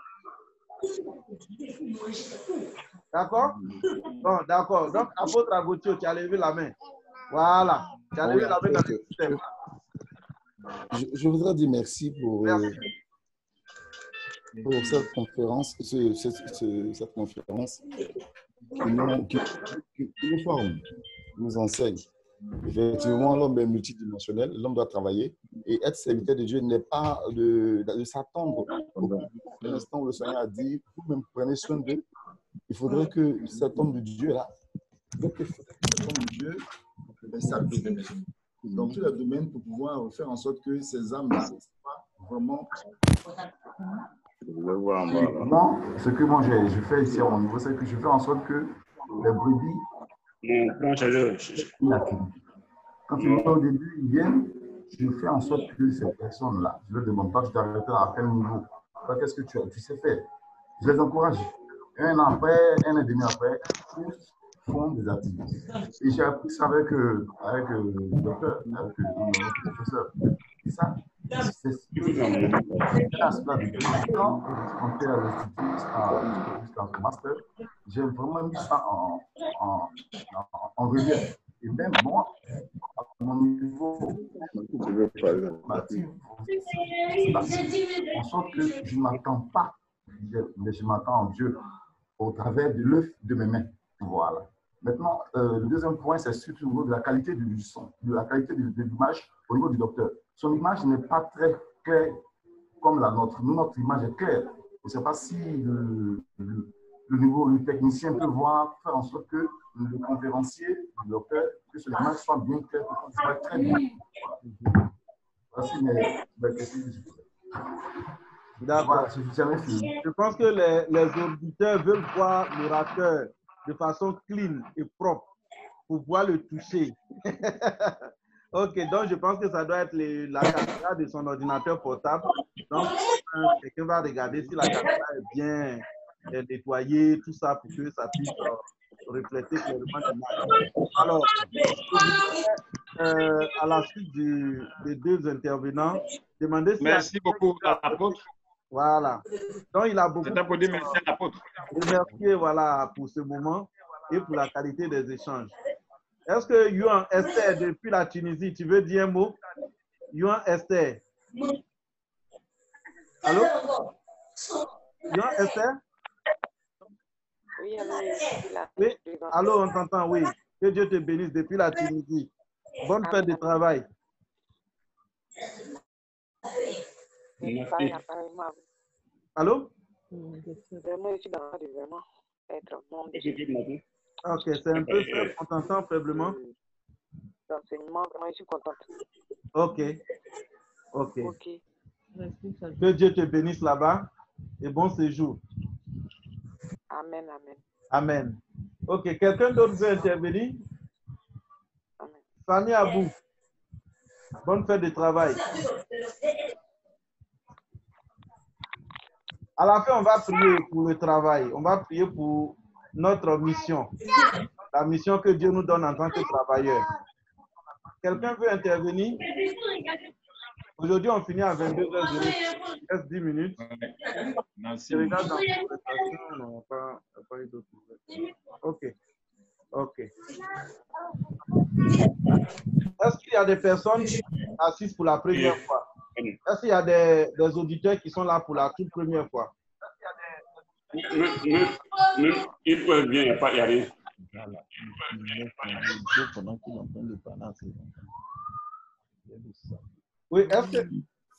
D'accord? Bon, d'accord. Donc, apôtre Agotio, tu as levé la main. Voilà. Tu as levé la main dans le système. Je, je voudrais dire merci pour, euh, pour cette conférence, ce, ce, ce, cette conférence qui nous, qui, qui, qui nous forme, qui nous enseigne. Effectivement, l'homme est multidimensionnel, l'homme doit travailler et être serviteur de Dieu n'est pas de, de, de s'attendre. À l'instant où le Seigneur a dit, vous-même prenez soin d'eux, il faudrait que cet homme de Dieu-là, donc cet homme de Dieu, s'applique dans tous les domaines pour pouvoir faire en sorte que ces âmes-là ne soient pas vraiment. Non, ce que moi je, je fais ici à mon niveau, c'est que je fais en sorte que les brebis, quand ils viennent au début, ils viennent, je fais en sorte que ces personnes-là, je leur demande pas, tu t'arrêtes à quel niveau, qu'est-ce que tu, tu sais faire. Je les encourage. Un an après, un an et demi après, tous font des activités. Et j'ai appris ça avec, euh, avec euh, le docteur, avec euh, le professeur. Et ça, c'est un aspect de quand on fait à l'institut jusqu'en master, j'ai vraiment mis ça en, en, en, en relief. Et même moi, à mon niveau, en sorte que je ne m'attends pas, mais je m'attends en Dieu au travers de l'œuf de mes mains. Voilà. Maintenant, euh, le deuxième point, c'est surtout au niveau de la qualité du son, de la qualité de, de l'image au niveau du docteur. Son image n'est pas très claire comme la nôtre. Nous, notre image est claire. Je ne sais pas si le, le, le niveau, le technicien peut voir, faire en sorte que le conférencier, le docteur, que son image soit bien claire, pour qu'on soit très bien. Voici mes, mes questions. D'accord. Voilà, je, je pense que les, les auditeurs veulent voir l'orateur de façon clean et propre pour pouvoir le toucher. Ok, donc je pense que ça doit être les, la caméra de son ordinateur portable. Donc, quelqu'un va regarder si la caméra est bien est nettoyée, tout ça, pour que ça puisse euh, refléter clairement l'image. Alors, euh, à la suite du, des deux intervenants, demandez si... Merci beaucoup à l'apôtre. Voilà. Donc, il a beaucoup... C'est un peu dire merci à l'apôtre. Remercier, voilà, pour ce moment et pour la qualité des échanges. Est-ce que Yuan Esther, depuis la Tunisie, tu veux dire un mot? Yuan Esther. Allô? Yuan Esther? Oui, oui. Allô, on t'entend, oui. Que Dieu te bénisse depuis la Tunisie. Bonne fête de travail. Allô? Vraiment, je suis dans le vraiment être membre. Ok, c'est un peu ça, on t'entend faiblement. L'enseignement, vraiment, je suis contente. Ok. Ok. Ok. Que Dieu te bénisse là-bas et bon séjour. Amen, amen. Amen. Ok, quelqu'un d'autre veut intervenir? Amen. Fanny Abou, bonne fête de travail. À la fin, on va prier pour le travail. On va prier pour notre mission. La mission que Dieu nous donne en tant que travailleurs. Quelqu'un veut intervenir? Aujourd'hui, on finit à vingt-deux heures zéro. Il reste dix minutes. Merci. Je regarde dans la présentation, on n'a pas, pas eu d'autres nouvelles. OK. OK. Est-ce qu'il y a des personnes qui assistent pour la première fois? Est-ce qu'il y a des, des auditeurs qui sont là pour la toute première fois? Ils peuvent bien, il n'y a pas y aller. Oui, est-ce que,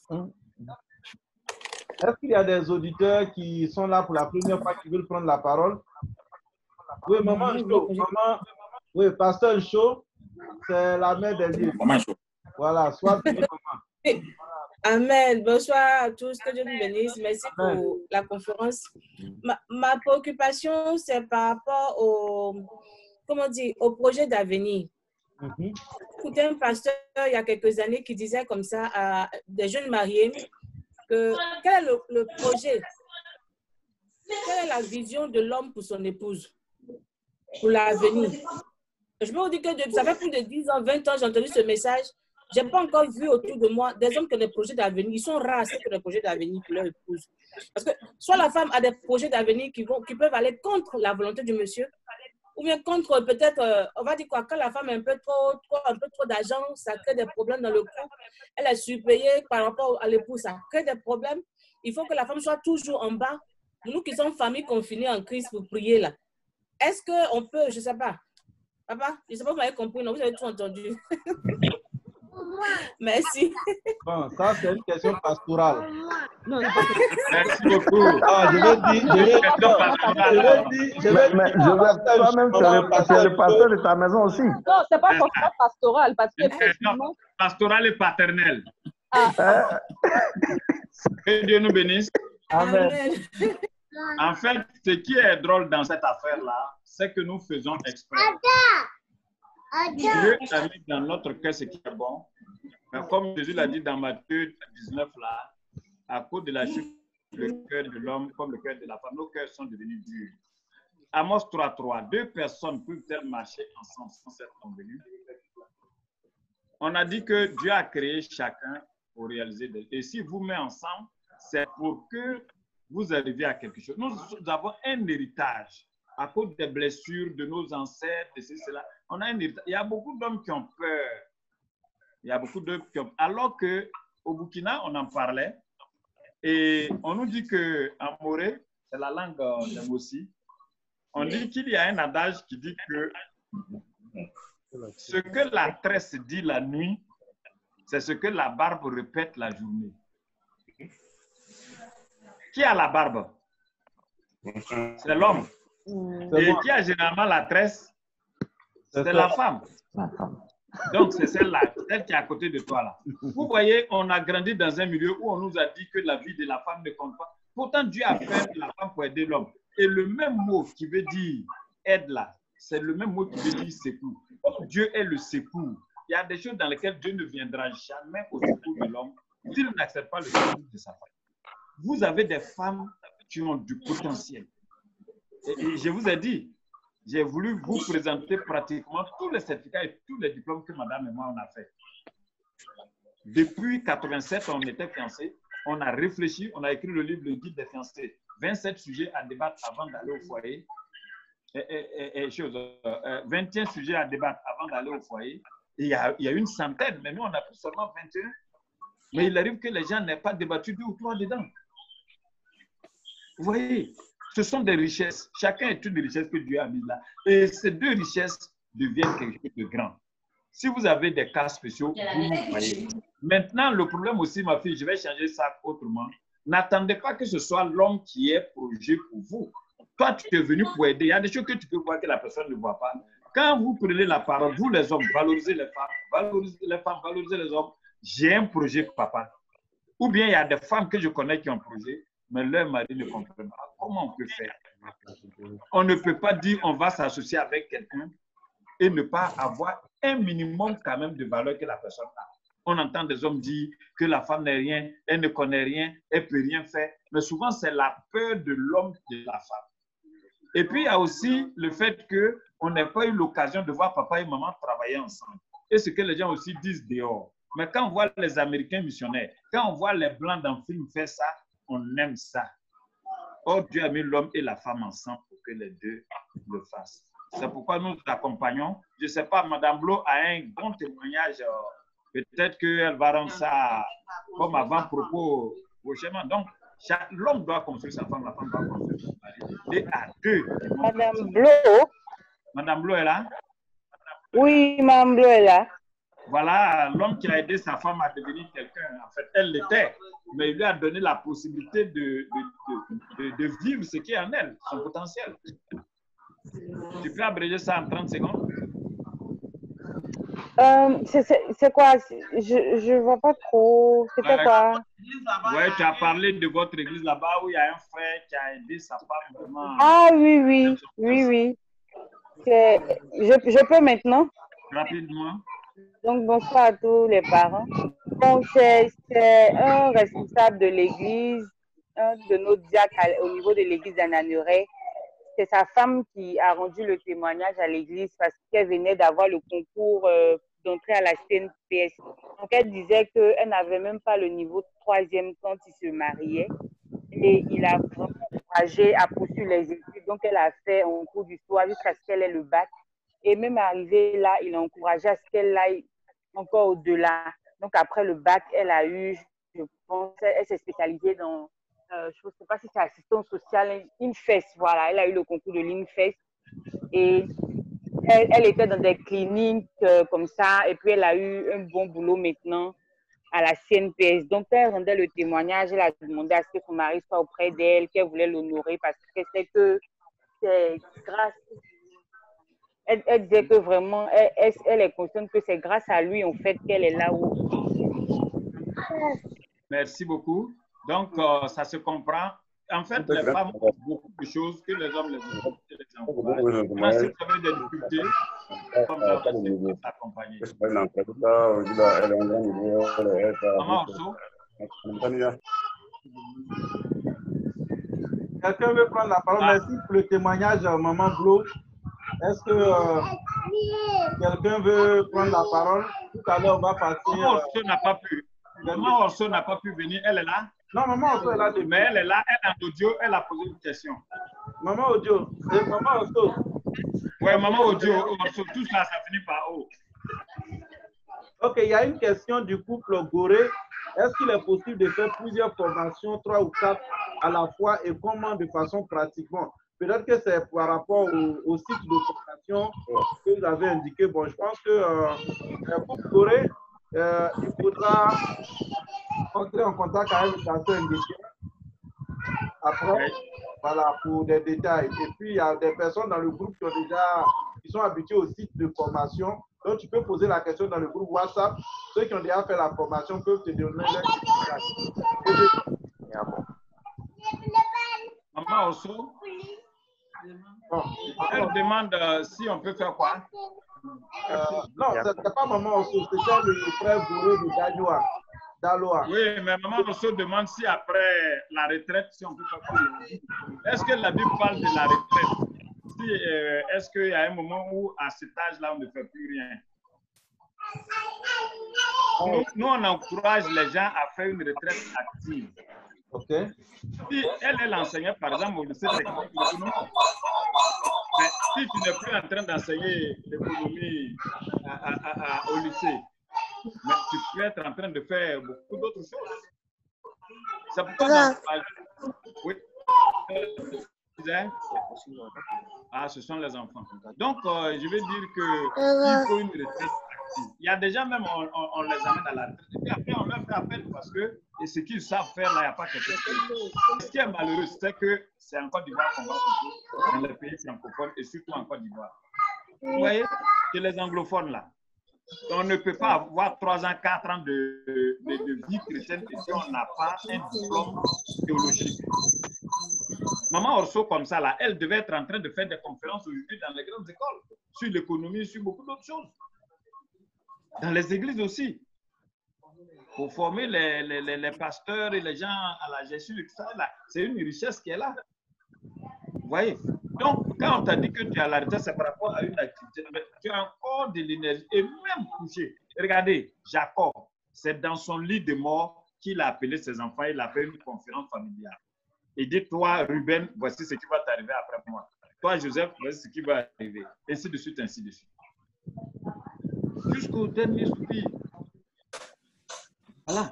est-ce qu'il y a des auditeurs qui sont là pour la première fois qui veulent prendre la parole? Oui, maman Chaud, maman, oui, pasteur Chaud, c'est la mère des lieux. Voilà, soit maman. Amen. Bonsoir à tous. Que Dieu nous bénisse. Merci Amen. Pour la conférence. Ma, ma préoccupation, c'est par rapport au, comment dire, au projet d'avenir. Mm-hmm. Écoutez un pasteur il y a quelques années qui disait comme ça à des jeunes mariés que quel est le, le projet, quelle est la vision de l'homme pour son épouse, pour l'avenir. Je peux vous dire que ça fait plus de dix ans, vingt ans, j'ai entendu ce message. Je n'ai pas encore vu autour de moi des hommes qui ont des projets d'avenir. Ils sont rares, ceux qui ont des projets d'avenir pour leur épouse. Parce que soit la femme a des projets d'avenir qui, qui peuvent aller contre la volonté du monsieur, ou bien contre peut-être, euh, on va dire quoi, quand la femme a un peu trop, trop, un peu trop d'argent, ça crée des problèmes dans le couple. Elle est surpayée par rapport à l'épouse, ça crée des problèmes. Il faut que la femme soit toujours en bas. Nous qui sommes familles confinées en crise pour prier là, est-ce qu'on peut, je ne sais pas, papa, je ne sais pas si vous avez compris, non, vous avez tout entendu. Merci. Bon, ça, c'est une question pastorale. Non, merci beaucoup. Ah, je vais dire, je vais, je vais dire, je vais mais, mais je vais toi-même, c'est le pasteur de ta maison aussi. Non, c'est pas forcément pastoral, parce que non, pastoral et paternel. Ah. Que Dieu nous bénisse. Amen. En fait, ce qui est drôle dans cette affaire-là, c'est que nous faisons exprès. Dieu a mis dans notre cœur ce qui est bon. Mais comme Jésus l'a dit dans Matthieu dix-neuf, là, à cause de la chute, le cœur de l'homme comme le cœur de la femme, nos cœurs sont devenus durs. Amos trois trois, deux personnes peuvent-elles marcher ensemble sans être convenues? On a dit que Dieu a créé chacun pour réaliser des... Et si vous mettez ensemble, c'est pour que vous arriviez à quelque chose. Nous, nous avons un héritage à cause des blessures de nos ancêtres, de ceci, cela. On a un héritage. Il y a beaucoup d'hommes qui ont peur. Il y a beaucoup d'hommes qui ont... Alors qu'au Burkina, on en parlait. Et on nous dit qu'en Moré, c'est la langue de Mossi, on dit qu'il y a un adage qui dit que ce que la tresse dit la nuit, c'est ce que la barbe répète la journée. Qui a la barbe? C'est l'homme. Et qui a généralement la tresse? C'est la femme. Donc, c'est celle-là, celle qui est à côté de toi là. Vous voyez, on a grandi dans un milieu où on nous a dit que la vie de la femme ne compte pas. Pourtant, Dieu a fait la femme pour aider l'homme. Et le même mot qui veut dire aide là, c'est le même mot qui veut dire secours. Comme Dieu est le secours, il y a des choses dans lesquelles Dieu ne viendra jamais au secours de l'homme s'il n'accepte pas le secours de sa femme. Vous avez des femmes qui ont du potentiel. Et, et je vous ai dit, j'ai voulu vous présenter pratiquement tous les certificats et tous les diplômes que madame et moi on a fait. Depuis mille neuf cent quatre-vingt-sept, on était fiancés, on a réfléchi, on a écrit le livre Le Guide des fiancés. vingt-sept sujets à débattre avant d'aller au foyer. Et, et, et, chose, euh, vingt et un sujets à débattre avant d'aller au foyer. Et il y a, il y a une centaine, mais nous on a pris seulement vingt et un. Mais il arrive que les gens n'aient pas débattu deux ou trois dedans. Vous voyez, ce sont des richesses. Chacun est une richesse que Dieu a mise là. Et ces deux richesses deviennent quelque chose de grand. Si vous avez des cas spéciaux, vous nous voyez. Maintenant, le problème aussi, ma fille, je vais changer ça autrement. N'attendez pas que ce soit l'homme qui est projet pour vous. Toi, tu es venu pour aider. Il y a des choses que tu peux voir que la personne ne voit pas. Quand vous prenez la parole, vous les hommes, valorisez les femmes, valorisez les femmes, valorisez les hommes. J'ai un projet, papa. Ou bien il y a des femmes que je connais qui ont un projet, mais leur mari ne comprend pas. Comment on peut faire? On ne peut pas dire on va s'associer avec quelqu'un et ne pas avoir un minimum quand même de valeur que la personne a. On entend des hommes dire que la femme n'est rien, elle ne connaît rien, elle ne peut rien faire. Mais souvent, c'est la peur de l'homme de la femme. Et puis, il y a aussi le fait qu'on n'ait pas eu l'occasion de voir papa et maman travailler ensemble. Et ce que les gens aussi disent dehors. Mais quand on voit les Américains missionnaires, quand on voit les Blancs dans le film faire ça, on aime ça. Or, Dieu a mis l'homme et la femme ensemble pour que les deux le fassent. C'est pourquoi nous accompagnons. Je ne sais pas, Madame Blo a un bon témoignage. Peut-être qu'elle va rendre ça comme avant-propos prochainement. Donc, l'homme doit construire sa femme, la femme doit construire son mari. Et à deux. Madame Blo. Madame Blo est là? Oui, Madame Blo est là. Voilà, l'homme qui a aidé sa femme à devenir quelqu'un. En fait, elle l'était, mais il lui a donné la possibilité de, de, de, de vivre ce qui est en elle, son potentiel. Tu peux abréger ça en trente secondes? Euh, c'est quoi? Je ne vois pas trop. C'était ouais, quoi? Oui, tu as parlé de votre église là-bas où il y a un frère qui a aidé sa femme vraiment. Ah oui, oui, oui, oui. Je, je peux maintenant? Rapidement. Donc, bonsoir à tous les parents. Donc, c'est un responsable de l'église, un de nos diacres au niveau de l'église d'Ananuret. C'est sa femme qui a rendu le témoignage à l'église parce qu'elle venait d'avoir le concours euh, d'entrée à la C N P S. Donc, elle disait qu'elle n'avait même pas le niveau troisième quand il se mariait. Et il a vraiment encouragé à poursuivre les études. Donc, elle a fait un cours du soir jusqu'à ce qu'elle ait le bac. Et même arrivée là, il a encouragé à ce qu'elle aille encore au-delà. Donc, après le bac, elle a eu, je pense, elle s'est spécialisée dans, euh, je ne sais pas si c'est assistante sociale, INFES, voilà. Elle a eu le concours de l'INFES. Et elle, elle était dans des cliniques euh, comme ça. Et puis, elle a eu un bon boulot maintenant à la C N P S. Donc, elle rendait le témoignage. Elle a demandé à ce que son mari soit auprès d'elle, qu'elle voulait l'honorer parce qu'elle sait que c'est grâce... Elle, elle disait que vraiment, elle, elle, elle est consciente que c'est grâce à lui, en fait, qu'elle est là où... Merci beaucoup. Donc, euh, ça se comprend. En fait, les femmes ont beaucoup de choses que les hommes les encouragent. Maintenant, si vous avez des difficultés, comme ça, vous pouvez s'accompagner. Maman Orso. Quelqu'un veut prendre la parole? Merci pour le témoignage, Maman Blo. Est-ce que euh, quelqu'un veut prendre la parole? Tout à l'heure, on va passer... Maman Orso n'a pas pu. Maman Orso n'a pas pu venir. Elle est là? Non, Maman Orso est là. Mais elle est là, elle est en audio, elle a posé une question. Maman Audio, c'est Maman Orso. Oui, Maman Audio, Orso, tout ça, ça finit par O. Ok, il y a une question du couple Goré. Est-ce qu'il est possible de faire plusieurs formations, trois ou quatre à la fois, et comment de façon pratiquement? Peut-être que c'est par rapport au, au site de formation que vous avez indiqué. Bon, je pense que euh, le couple Goré, euh, il faudra entrer en contact avec le pasteur indiqué. Après, oui. Voilà, pour des détails. Et puis, il y a des personnes dans le groupe qui, ont déjà, qui sont habituées au site de formation. Donc, tu peux poser la question dans le groupe WhatsApp. Ceux qui ont déjà fait la formation peuvent te donner leur Maman Osso, bon, elle demande euh, si on peut faire quoi? euh, Non, ce n'est pas Maman Osso, c'est le frère Gouré de Daloa. Daloa. Oui, mais Maman Osso demande si après la retraite, si on peut faire quoi? Est-ce que la Bible parle de la retraite? Si, euh, est-ce qu'il y a un moment où, à cet âge-là, on ne fait plus rien? Nous, nous, on encourage les gens à faire une retraite active. Ok. Si elle, elle enseignait, par exemple, au lycée technique, mais si tu n'es plus en train d'enseigner l'économie au lycée, mais tu peux être en train de faire beaucoup d'autres choses. C'est pourquoi... Oui. Ah, ce sont les enfants. Donc, euh, je veux dire qu'il faut une retraite active. Il y a des gens, même, on, on, on les amène à la retraite. Et après, on leur fait appel parce que et ce qu'ils savent faire, là, il n'y a pas quelque chose. Ce qui est malheureux, c'est que c'est en Côte d'Ivoire qu'on va dans les pays francophones et surtout en Côte d'Ivoire. Vous voyez, que les anglophones, là, on ne peut pas avoir trois ans, quatre ans de, de, de vie chrétienne si on n'a pas un diplôme théologique. Maman Orso, comme ça, là, elle devait être en train de faire des conférences aujourd'hui dans les grandes écoles, sur l'économie, sur beaucoup d'autres choses. Dans les églises aussi. pour former les, les, les, les pasteurs et les gens à la gestion et tout ça. C'est une richesse qui est là. Vous voyez? Donc, quand on t'a dit que tu es à la retraite, c'est par rapport à une activité. Mais tu as encore de l'énergie et même couché. Regardez, Jacob, c'est dans son lit de mort qu'il a appelé ses enfants. Il a fait une conférence familiale. Il dit, toi, Ruben, voici ce qui va t'arriver après moi. Toi, Joseph, voici ce qui va arriver. Ainsi de suite, ainsi de suite. Jusqu'au dernier soupir. Voilà.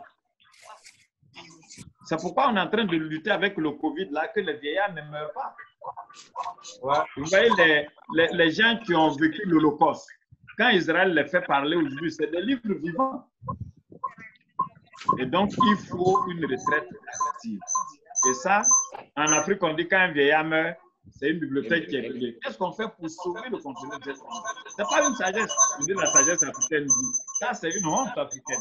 C'est pourquoi on est en train de lutter avec le Covid, là, que les vieillards ne meurent pas. Ouais. Vous voyez, les, les, les gens qui ont vécu l'Holocauste, quand Israël les fait parler aujourd'hui, c'est des livres vivants. Et donc, il faut une retraite active. Et ça, en Afrique, on dit qu'un vieillard meurt, c'est une bibliothèque qui est brûlée. Qu'est-ce qu'on fait pour sauver le continent? Ce n'est pas une sagesse. On dit la sagesse africaine dit. Ça, c'est une honte africaine.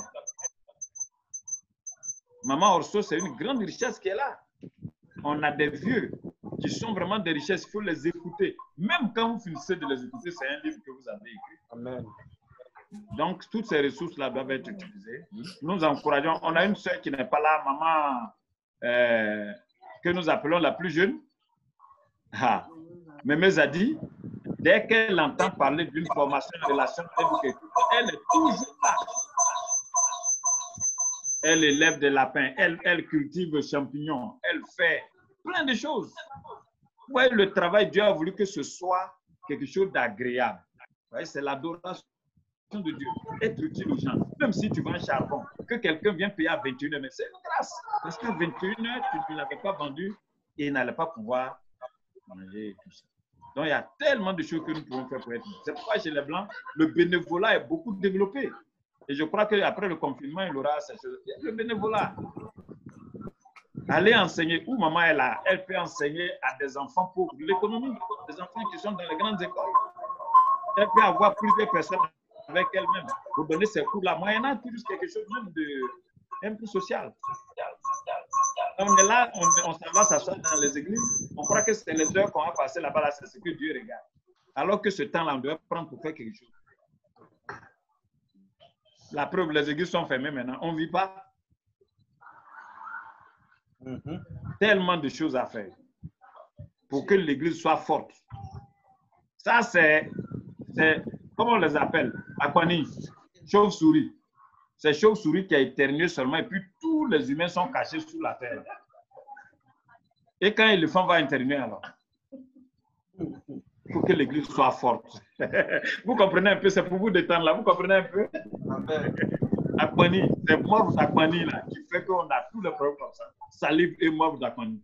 Maman Orso, c'est une grande richesse qui est là. On a des vieux qui sont vraiment des richesses. Il faut les écouter. Même quand vous finissez de les écouter, c'est un livre que vous avez écrit. Amen. Donc, toutes ces ressources-là doivent être utilisées. Nous encourageons. On a une sœur qui n'est pas là, maman, euh, que nous appelons la plus jeune. Ah. Mémé a dit, dès qu'elle entend parler d'une formation en relation, elle est toujours là. Elle élève des lapins, elle, elle cultive des champignons, elle fait plein de choses. Vous voyez, le travail, Dieu a voulu que ce soit quelque chose d'agréable. C'est l'adoration de Dieu, être utile aux gens. Même si tu vends charbon, que quelqu'un vient payer à vingt et une heures, mais c'est une grâce. Parce qu'à vingt et une heures, tu ne l'avais pas vendu et il n'allait pas pouvoir manger et tout ça. Donc, il y a tellement de choses que nous pouvons faire pour être. C'est pourquoi chez les Blancs, le bénévolat est beaucoup développé. Et je crois qu'après le confinement, il aura cette chose. Le bénévolat. Aller enseigner où maman est là, elle peut enseigner à des enfants pauvres l'économie, des enfants qui sont dans les grandes écoles. Elle peut avoir plusieurs personnes avec elle-même pour donner ces cours-là. Moyennant tout juste quelque chose même de un peu social. On est là, on, on s'en va s'asseoir dans les églises. On croit que c'est les heures qu'on va passer là-bas, là, c'est ce que Dieu regarde. Alors que ce temps-là, on doit prendre pour faire quelque chose. La preuve, les églises sont fermées maintenant. On ne vit pas. Mm-hmm. Tellement de choses à faire pour que l'église soit forte. Ça, c'est, comment on les appelle? Aquani, chauve-souris. C'est chauve-souris qui a éternué seulement et puis tous les humains sont cachés sous la terre. Et quand l'éléphant va intervenir alors? Pour que l'église soit forte. Vous comprenez un peu, c'est pour vous détendre là, vous comprenez un peu? Aquani, c'est mort d'Aquani là, qui fait qu'on a tous les problèmes comme ça. Salive et mort d'Aquani.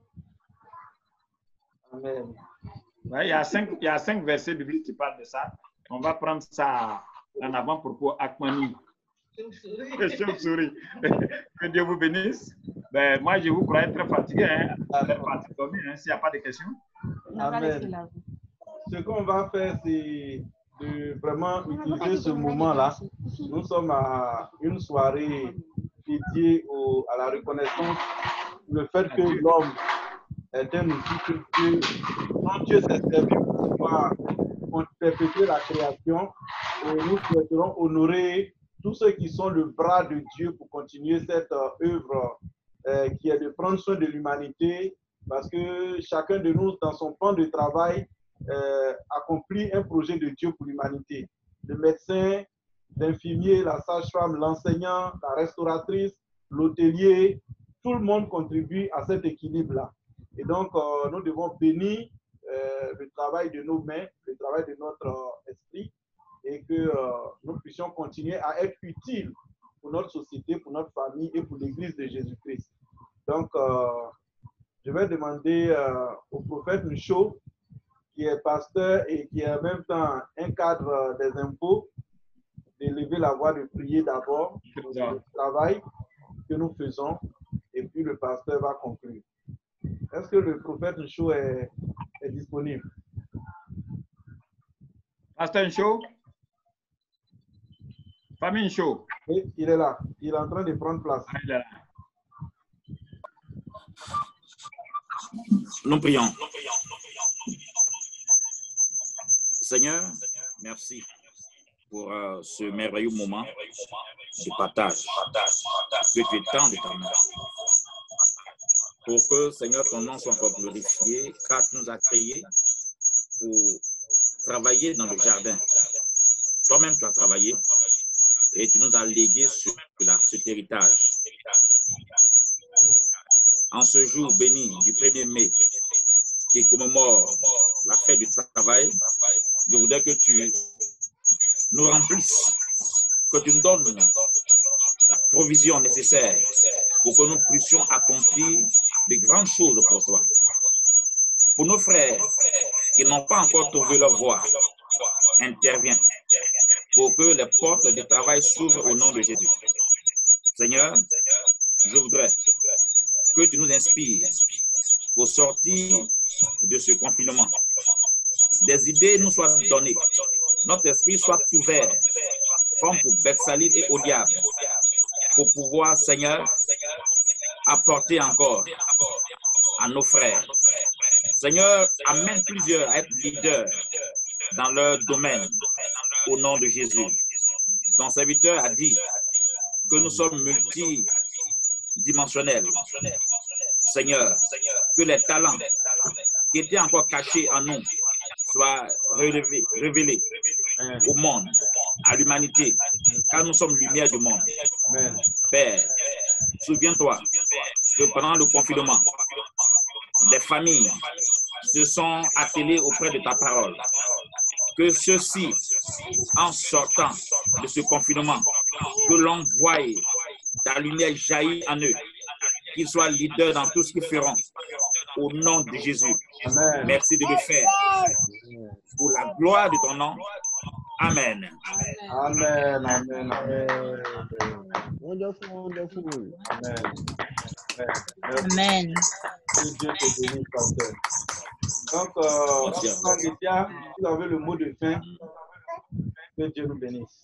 Amen. Ouais, il, y a cinq, il y a cinq versets bibliques qui parlent de ça. On va prendre ça en avant pour Aquani. Chauve-souris. Que Dieu vous bénisse. Ben, moi, je vous crois très fatigué. Hein, très fatigué, hein, s'il n'y a pas de questions. Amen. Ce qu'on va faire, c'est de vraiment utiliser ce moment-là. Nous sommes à une soirée dédiée au, à la reconnaissance, le fait que l'homme est un outil que Dieu, quand Dieu s'est servi pour pouvoir perpétuer la création, et nous souhaiterons honorer tous ceux qui sont le bras de Dieu pour continuer cette euh, œuvre euh, qui est de prendre soin de l'humanité, parce que chacun de nous, dans son plan de travail, Euh, accomplit un projet de Dieu pour l'humanité. Le médecin, l'infirmier, la sage-femme, l'enseignant, la restauratrice, l'hôtelier, tout le monde contribue à cet équilibre-là. Et donc, euh, nous devons bénir euh, le travail de nos mains, le travail de notre euh, esprit, et que euh, nous puissions continuer à être utiles pour notre société, pour notre famille et pour l'Église de Jésus-Christ. Donc, euh, je vais demander euh, au prophète Michaud, qui est pasteur et qui est en même temps un cadre des impôts, d'élever la voix, de prier d'abord pour le travail que nous faisons, et puis le pasteur va conclure. Est-ce que le prophète Ncho est, est disponible? Pasteur Ncho? Famille Ncho? Oui, il est là. Il est en train de prendre place. Il est là. Nous prions. Seigneur, merci pour euh, ce merveilleux moment ce partage que tu étends de ta main. Pour que, Seigneur, ton nom soit encore glorifié, car tu nous as créés pour travailler dans le jardin. Toi-même, tu as travaillé et tu nous as légué ce, cet héritage. En ce jour béni du premier mai, qui commémore la fête du travail, je voudrais que tu nous remplisses, que tu nous donnes la provision nécessaire pour que nous puissions accomplir de grandes choses pour toi. Pour nos frères qui n'ont pas encore trouvé leur voie, interviens pour que les portes de travail s'ouvrent au nom de Jésus. Seigneur, je voudrais que tu nous inspires pour sortir de ce confinement. Des idées nous soient données, notre esprit soit ouvert, comme pour Bethsaline et au diable, pour pouvoir, Seigneur, apporter encore à nos frères. Seigneur, amène plusieurs à être leaders dans leur domaine, au nom de Jésus. Ton serviteur a dit que nous sommes multidimensionnels. Seigneur, que les talents qui étaient encore cachés en nous soient relevés, révélés au monde, à l'humanité, car nous sommes lumière du monde. Amen. Père, souviens-toi que pendant le confinement, des familles se sont attelées auprès de ta parole. Que ceux-ci, en sortant de ce confinement, que l'on voie ta lumière jaillir en eux, qu'ils soient leaders dans tout ce qu'ils feront. Au nom de Jésus. Amen. Merci de le faire. Pour la gloire de ton nom. Amen. Amen. Amen. Amen. Wonderful, wonderful. Amen. Amen. Que Dieu te bénisse, pasteur. Donc, euh, Lydia, vous avez le mot de fin. Que Dieu nous bénisse.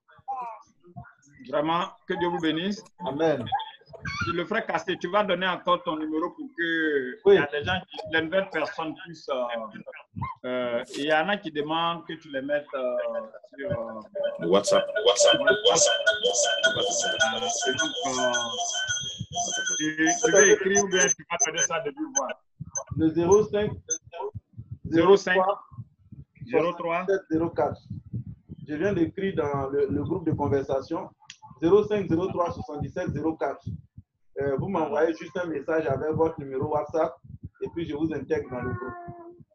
Vraiment, que Dieu vous bénisse. Amen. Le frère Cassé, tu vas donner encore ton numéro pour que oui. Il y a des gens, qui, les nouvelles personnes puissent. Euh, euh, il y en a qui demandent que tu les mettes euh, sur euh, WhatsApp. WhatsApp. WhatsApp. WhatsApp. Donc, euh, tu, tu veux écrire ou bien tu vas donner ça de vive voix. Le zéro cinq zéro cinq zéro trois zéro quatre. Je viens d'écrire dans le, le groupe de conversation zéro cinq zéro trois soixante-dix-sept zéro quatre. Euh, vous m'envoyez juste un message avec votre numéro WhatsApp et puis je vous intègre dans le groupe.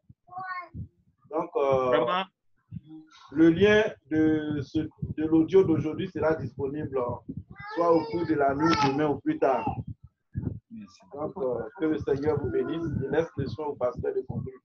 Donc, euh, le lien de, ce, de l'audio d'aujourd'hui sera disponible soit au cours de la nuit, demain ou plus tard. Donc, euh, que le Seigneur vous bénisse. Je laisse le soin au pasteur de conclure.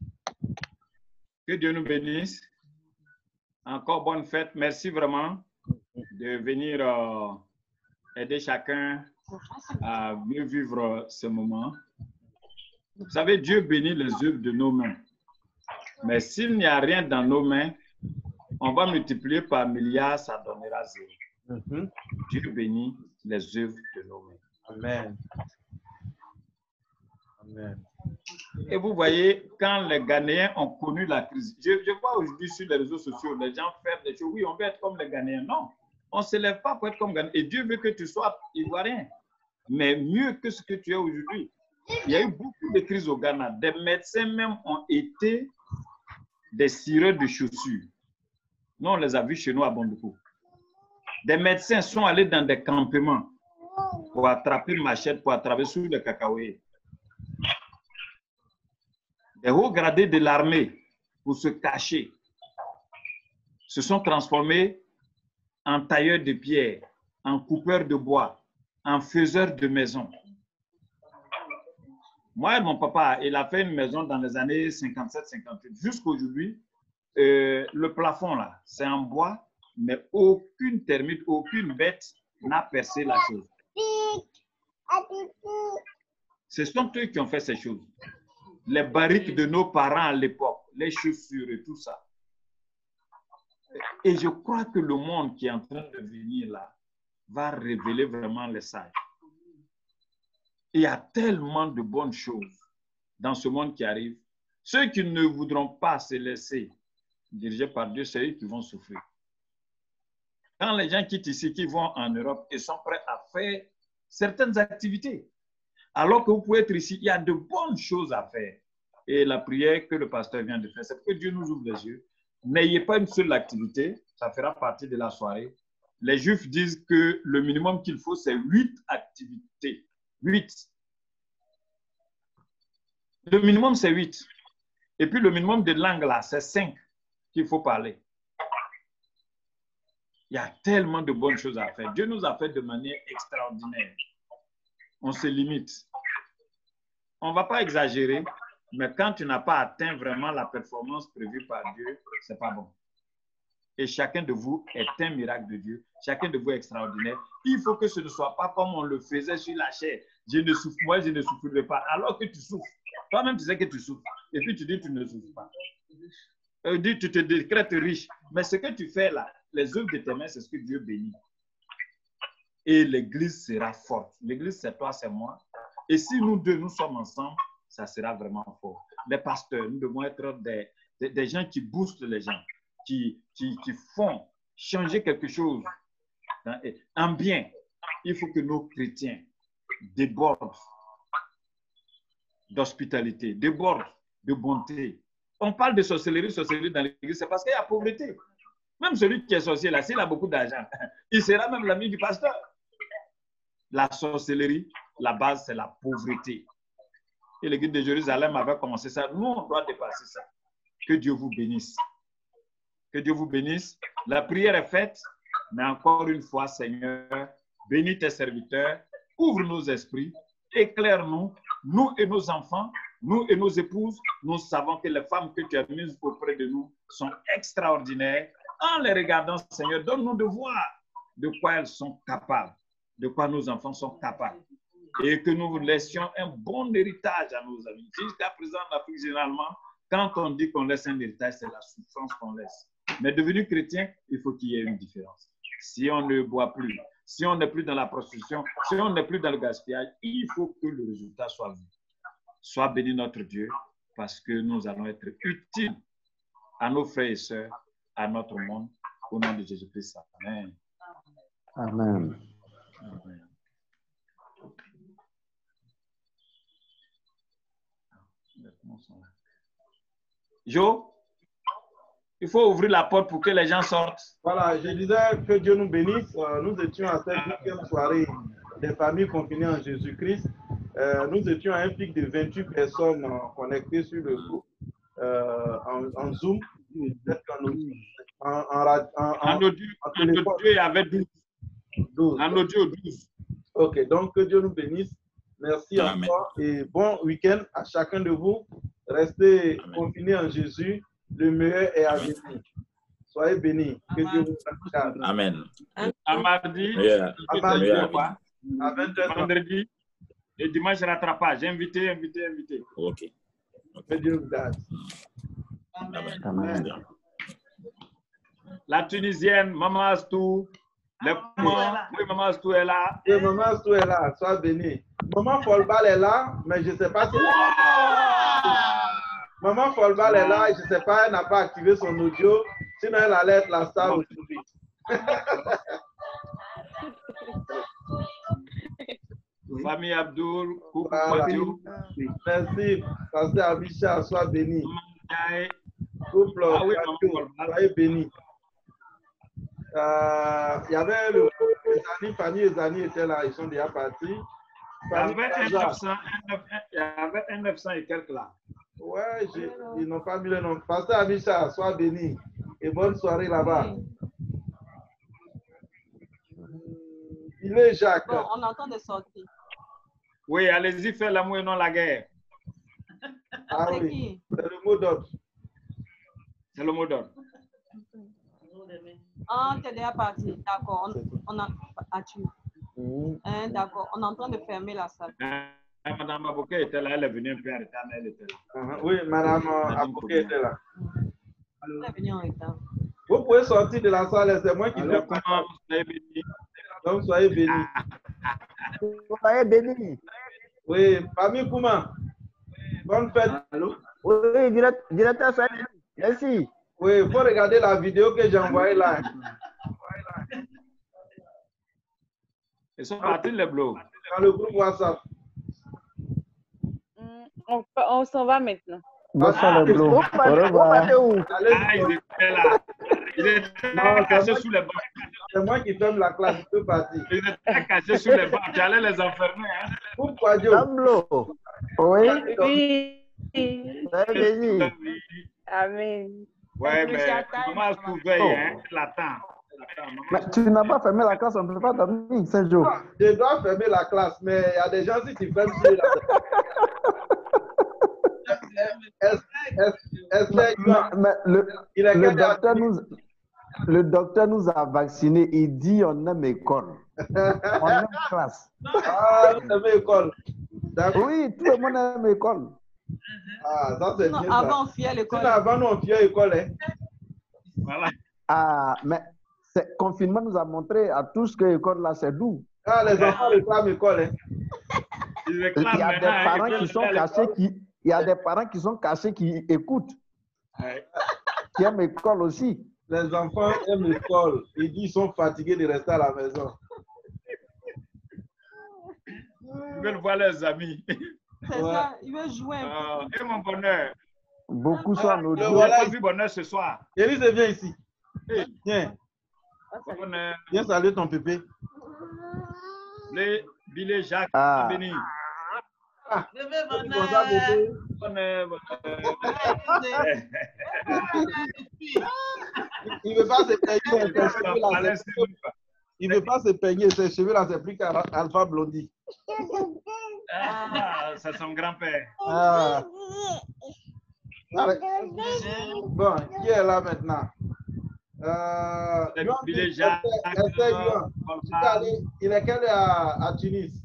Que Dieu nous bénisse. Encore bonne fête. Merci vraiment de venir euh, aider chacun à mieux vivre ce moment. Vous savez, Dieu bénit les œuvres de nos mains. Mais s'il n'y a rien dans nos mains, on va multiplier par milliards, ça donnera zéro. Mm-hmm. Dieu bénit les œuvres de nos mains. Amen. Amen. Et vous voyez, quand les Ghanéens ont connu la crise, je, je vois aujourd'hui sur les réseaux sociaux, les gens faire des choses. Oui, on veut être comme les Ghanéens. Non, on ne se lève pas pour être comme Ghanéens. Et Dieu veut que tu sois ivoirien, mais mieux que ce que tu es aujourd'hui. Il y a eu beaucoup de crises au Ghana. Des médecins même ont été des cireurs de chaussures. Nous, on les a vus chez nous à Bondoukou. Des médecins sont allés dans des campements pour attraper une machette, pour attraper sur le cacahuètes. Des hauts gradés de l'armée, pour se cacher, se sont transformés en tailleurs de pierre, en coupeurs de bois, en faiseurs de maisons. Moi, mon papa, il a fait une maison dans les années cinquante-sept cinquante-huit. Jusqu'aujourd'hui, euh, le plafond, là, c'est en bois, mais aucune termite, aucune bête n'a percé la chose. Ce sont eux qui ont fait ces choses. Les barriques de nos parents à l'époque, les chaussures et tout ça. Et je crois que le monde qui est en train de venir là va révéler vraiment les sages. Il y a tellement de bonnes choses dans ce monde qui arrive. Ceux qui ne voudront pas se laisser diriger par Dieu, c'est eux qui vont souffrir. Quand les gens quittent ici, qui vont en Europe, ils sont prêts à faire certaines activités. Alors que vous pouvez être ici, il y a de bonnes choses à faire. Et la prière que le pasteur vient de faire, c'est que Dieu nous ouvre les yeux. N'ayez pas une seule activité, ça fera partie de la soirée. Les Juifs disent que le minimum qu'il faut, c'est huit activités. Huit. Le minimum, c'est huit. Et puis le minimum de langue, là, c'est cinq qu'il faut parler. Il y a tellement de bonnes choses à faire. Dieu nous a fait de manière extraordinaire. On se limite. On ne va pas exagérer, mais quand tu n'as pas atteint vraiment la performance prévue par Dieu, ce n'est pas bon. Et chacun de vous est un miracle de Dieu. Chacun de vous est extraordinaire. Il faut que ce ne soit pas comme on le faisait sur la chair. Je ne souffre, moi, je ne souffrirai pas. Alors que tu souffres. Toi-même, tu sais que tu souffres. Et puis tu dis que tu ne souffres pas. Euh, dis, tu te décrètes riche. Mais ce que tu fais là, les œuvres de tes mains, c'est ce que Dieu bénit. Et l'église sera forte. L'église, c'est toi, c'est moi. Et si nous deux, nous sommes ensemble, ça sera vraiment fort. Les pasteurs, nous devons être des, des, des gens qui boostent les gens, qui, qui, qui font changer quelque chose hein, en bien. Il faut que nos chrétiens débordent d'hospitalité, débordent de bonté. On parle de sorcellerie, sorcellerie dans l'église, c'est parce qu'il y a pauvreté. Même celui qui est sorcier là, s'il a beaucoup d'argent, il sera même l'ami du pasteur. La sorcellerie, la base, c'est la pauvreté. Et l'église de Jérusalem avait commencé ça. Nous, on doit dépasser ça. Que Dieu vous bénisse. Que Dieu vous bénisse. La prière est faite, mais encore une fois, Seigneur, bénis tes serviteurs, ouvre nos esprits, éclaire-nous, nous et nos enfants, nous et nos épouses. Nous savons que les femmes que tu as mises auprès de nous sont extraordinaires. En les regardant, Seigneur, donne-nous de voir de quoi elles sont capables, de quoi nos enfants sont capables. Et que nous laissions un bon héritage à nos amis. Jusqu'à présent, en Afrique, généralement, quand on dit qu'on laisse un héritage, c'est la souffrance qu'on laisse. Mais devenu chrétien, il faut qu'il y ait une différence. Si on ne boit plus, si on n'est plus dans la prostitution, si on n'est plus dans le gaspillage, il faut que le résultat soit vu. Sois béni notre Dieu, parce que nous allons être utiles à nos frères et sœurs, à notre monde, au nom de Jésus-Christ. Amen. Amen. Amen. Jo, il faut ouvrir la porte pour que les gens sortent. Voilà, je disais que Dieu nous bénisse. Nous étions à cette huitième soirée des familles confinées en Jésus-Christ. Euh, nous étions à un pic de vingt-huit personnes connectées sur le groupe euh, en, en Zoom. En, en, en, en, en audio, en audio, il y avait douze. douze. En audio, douze. Ok, donc que Dieu nous bénisse. Merci Amen. encore et bon week-end à chacun de vous. Restez confinés en Jésus. Le meilleur est à venir. Soyez bénis. Que Dieu vous accorde. Amen. À mardi, Yeah. À mardi, Yeah. à vingt heures. vendredi et dimanche rattrapage. Invité, invité, invité. Ok. Que Dieu vous garde. Amen. Amen. La Tunisienne, Maman Astou. Les mamans, oui, Maman Astou est là. Et Maman Astou est là. Sois béni. Maman Folbal est là, mais je ne sais pas si... Maman Folbal est là et je ne sais pas, elle n'a pas activé son audio. Sinon, elle allait être la star aujourd'hui. Famille Abdoul, coucou Voilà. Mathieu. Merci. Pasteur Abisha, sois béni. Ndiaye. Couple, Ah oui, Mathieu, Maman Folbal. soyez béni. Euh, Il y avait le Ezani, Fanny et Ezani étaient là, ils sont déjà partis. Il y avait un neuf cents, un neuf cents, il y avait un neuf cents et quelques là. Ouais, j'ai- ils n'ont pas mis le nom. Pasteur Abisha, sois béni. Et bonne soirée là-bas. Il est Jacques. Bon, on entend des sorties. Oui, allez-y, faites l'amour et non la guerre. Ah C'est oui, qui? c'est le mot d'ordre. C'est le mot d'ordre. Ah, t'es déjà parti. D'accord. On, on a... Ah, tu... Mhm. Hein, d'accord. On est en train de fermer la salle. Euh, Madame Abouke était là, elle est venue un peu en retard, mais elle était là. Uh-huh. Oui, Madame euh, Abouké était là. Elle est venue en retard. Vous pouvez sortir de la salle, c'est moi qui Alors, vais pas. comment vous avez béni? Donc, soyez bénis. Soyez bénis. Oui, famille Kouma. Bonne fête. Allô? Oui, direct- directeur, soyez bénis. Merci. Oui, il faut regarder la vidéo que j'ai envoyée là. Ils sont partis les blocs. Dans le groupe WhatsApp. On, on s'en va maintenant. Bonsoir les bleus. Au revoir. Ah, ils étaient là. Ils étaient Non, cachés sous les bancs. C'est moi qui ferme la classe, je peux partir. Ils étaient cachés sous les bancs. Tu allais les enfermer. Hein? Pourquoi Dieu? Tableau. Oui. Oui. Amen. Ouais, mais maman surveille, hein? Elle attend. Mais tu n'as pas fermé la classe, on ne peut pas dormir cinq jours. Je dois fermer la classe, mais il y a des gens si tu fermes sur la mais, mais le, le, docteur nous, le docteur nous a vaccinés. Il dit on aime école. On aime classe. Ah, on aime école. Oui, tout le monde aime école. Ah, ça c'est bien. Avant, on fiait l'école. Avant, nous, on fiait l'école. Hein. Voilà. Ah, mais le confinement nous a montré à tous que l'école là, c'est doux. Ah, les enfants réclament l'école. Hein. Il y a des parents qui sont cachés qui. Il y a des parents qui sont cachés, qui écoutent, ouais. Qui aiment l'école aussi. Les enfants aiment l'école. Ils disent qu'ils sont fatigués de rester à la maison. Ils veulent voir leurs amis. C'est ouais. Ça, ils veulent jouer. Euh, et mon bonheur. Beaucoup sont nos dieux. Voilà, vu bonheur ce soir. Élise, viens ici. Hey, viens. Bonheur. Viens saluer ton pépé. Les Billy Jacques, ah. béni. Ah, je vais bonheur. Bonheur, il ne veut pas se peigner. Il ne veut pas se peigner. Ses cheveux là, c'est plus qu'Alpha Blondie. Ah, c'est son grand-père. Ah. Bon, qui est là maintenant? Euh, il est quel à, à Tunis?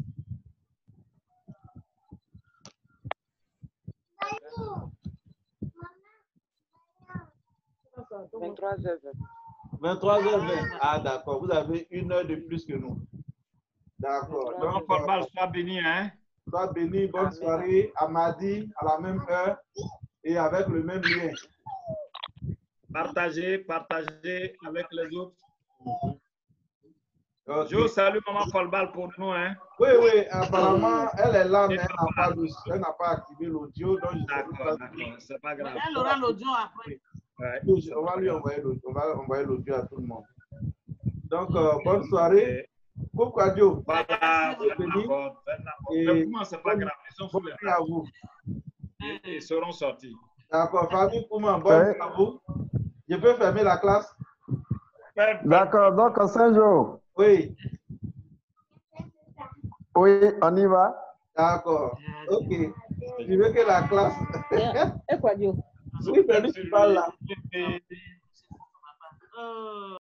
vingt-trois heures vingt. vingt-trois heures vingt. Ah, d'accord. Vous avez une heure de plus que nous. D'accord. Donc, Paul, sois béni, hein? Sois béni, bonne Amen. Soirée à mardi à la même heure et avec le même lien. Partagez, partagez avec les autres. Okay. Je salue maman Folbal pour nous, hein? Oui, oui, apparemment, elle est là, mais elle n'a pas, pas activé l'audio. D'accord, d'accord, c'est pas grave. Elle aura l'audio après. Ouais. On va lui envoyer l'audio à tout le monde. Donc, euh, bonne soirée. Pourquoi Dieu? Voilà, et comment c'est pas grave, ils sont fous. À vous. Ils seront sortis. D'accord, famille Kouman, bonne à vous. Je peux fermer la classe? D'accord, donc en cinq jours. Oui. Oui, on y va. D'accord. Ok. Je veux que la classe. Et quoi, Dieu? Oui, mais lui, tu parles là.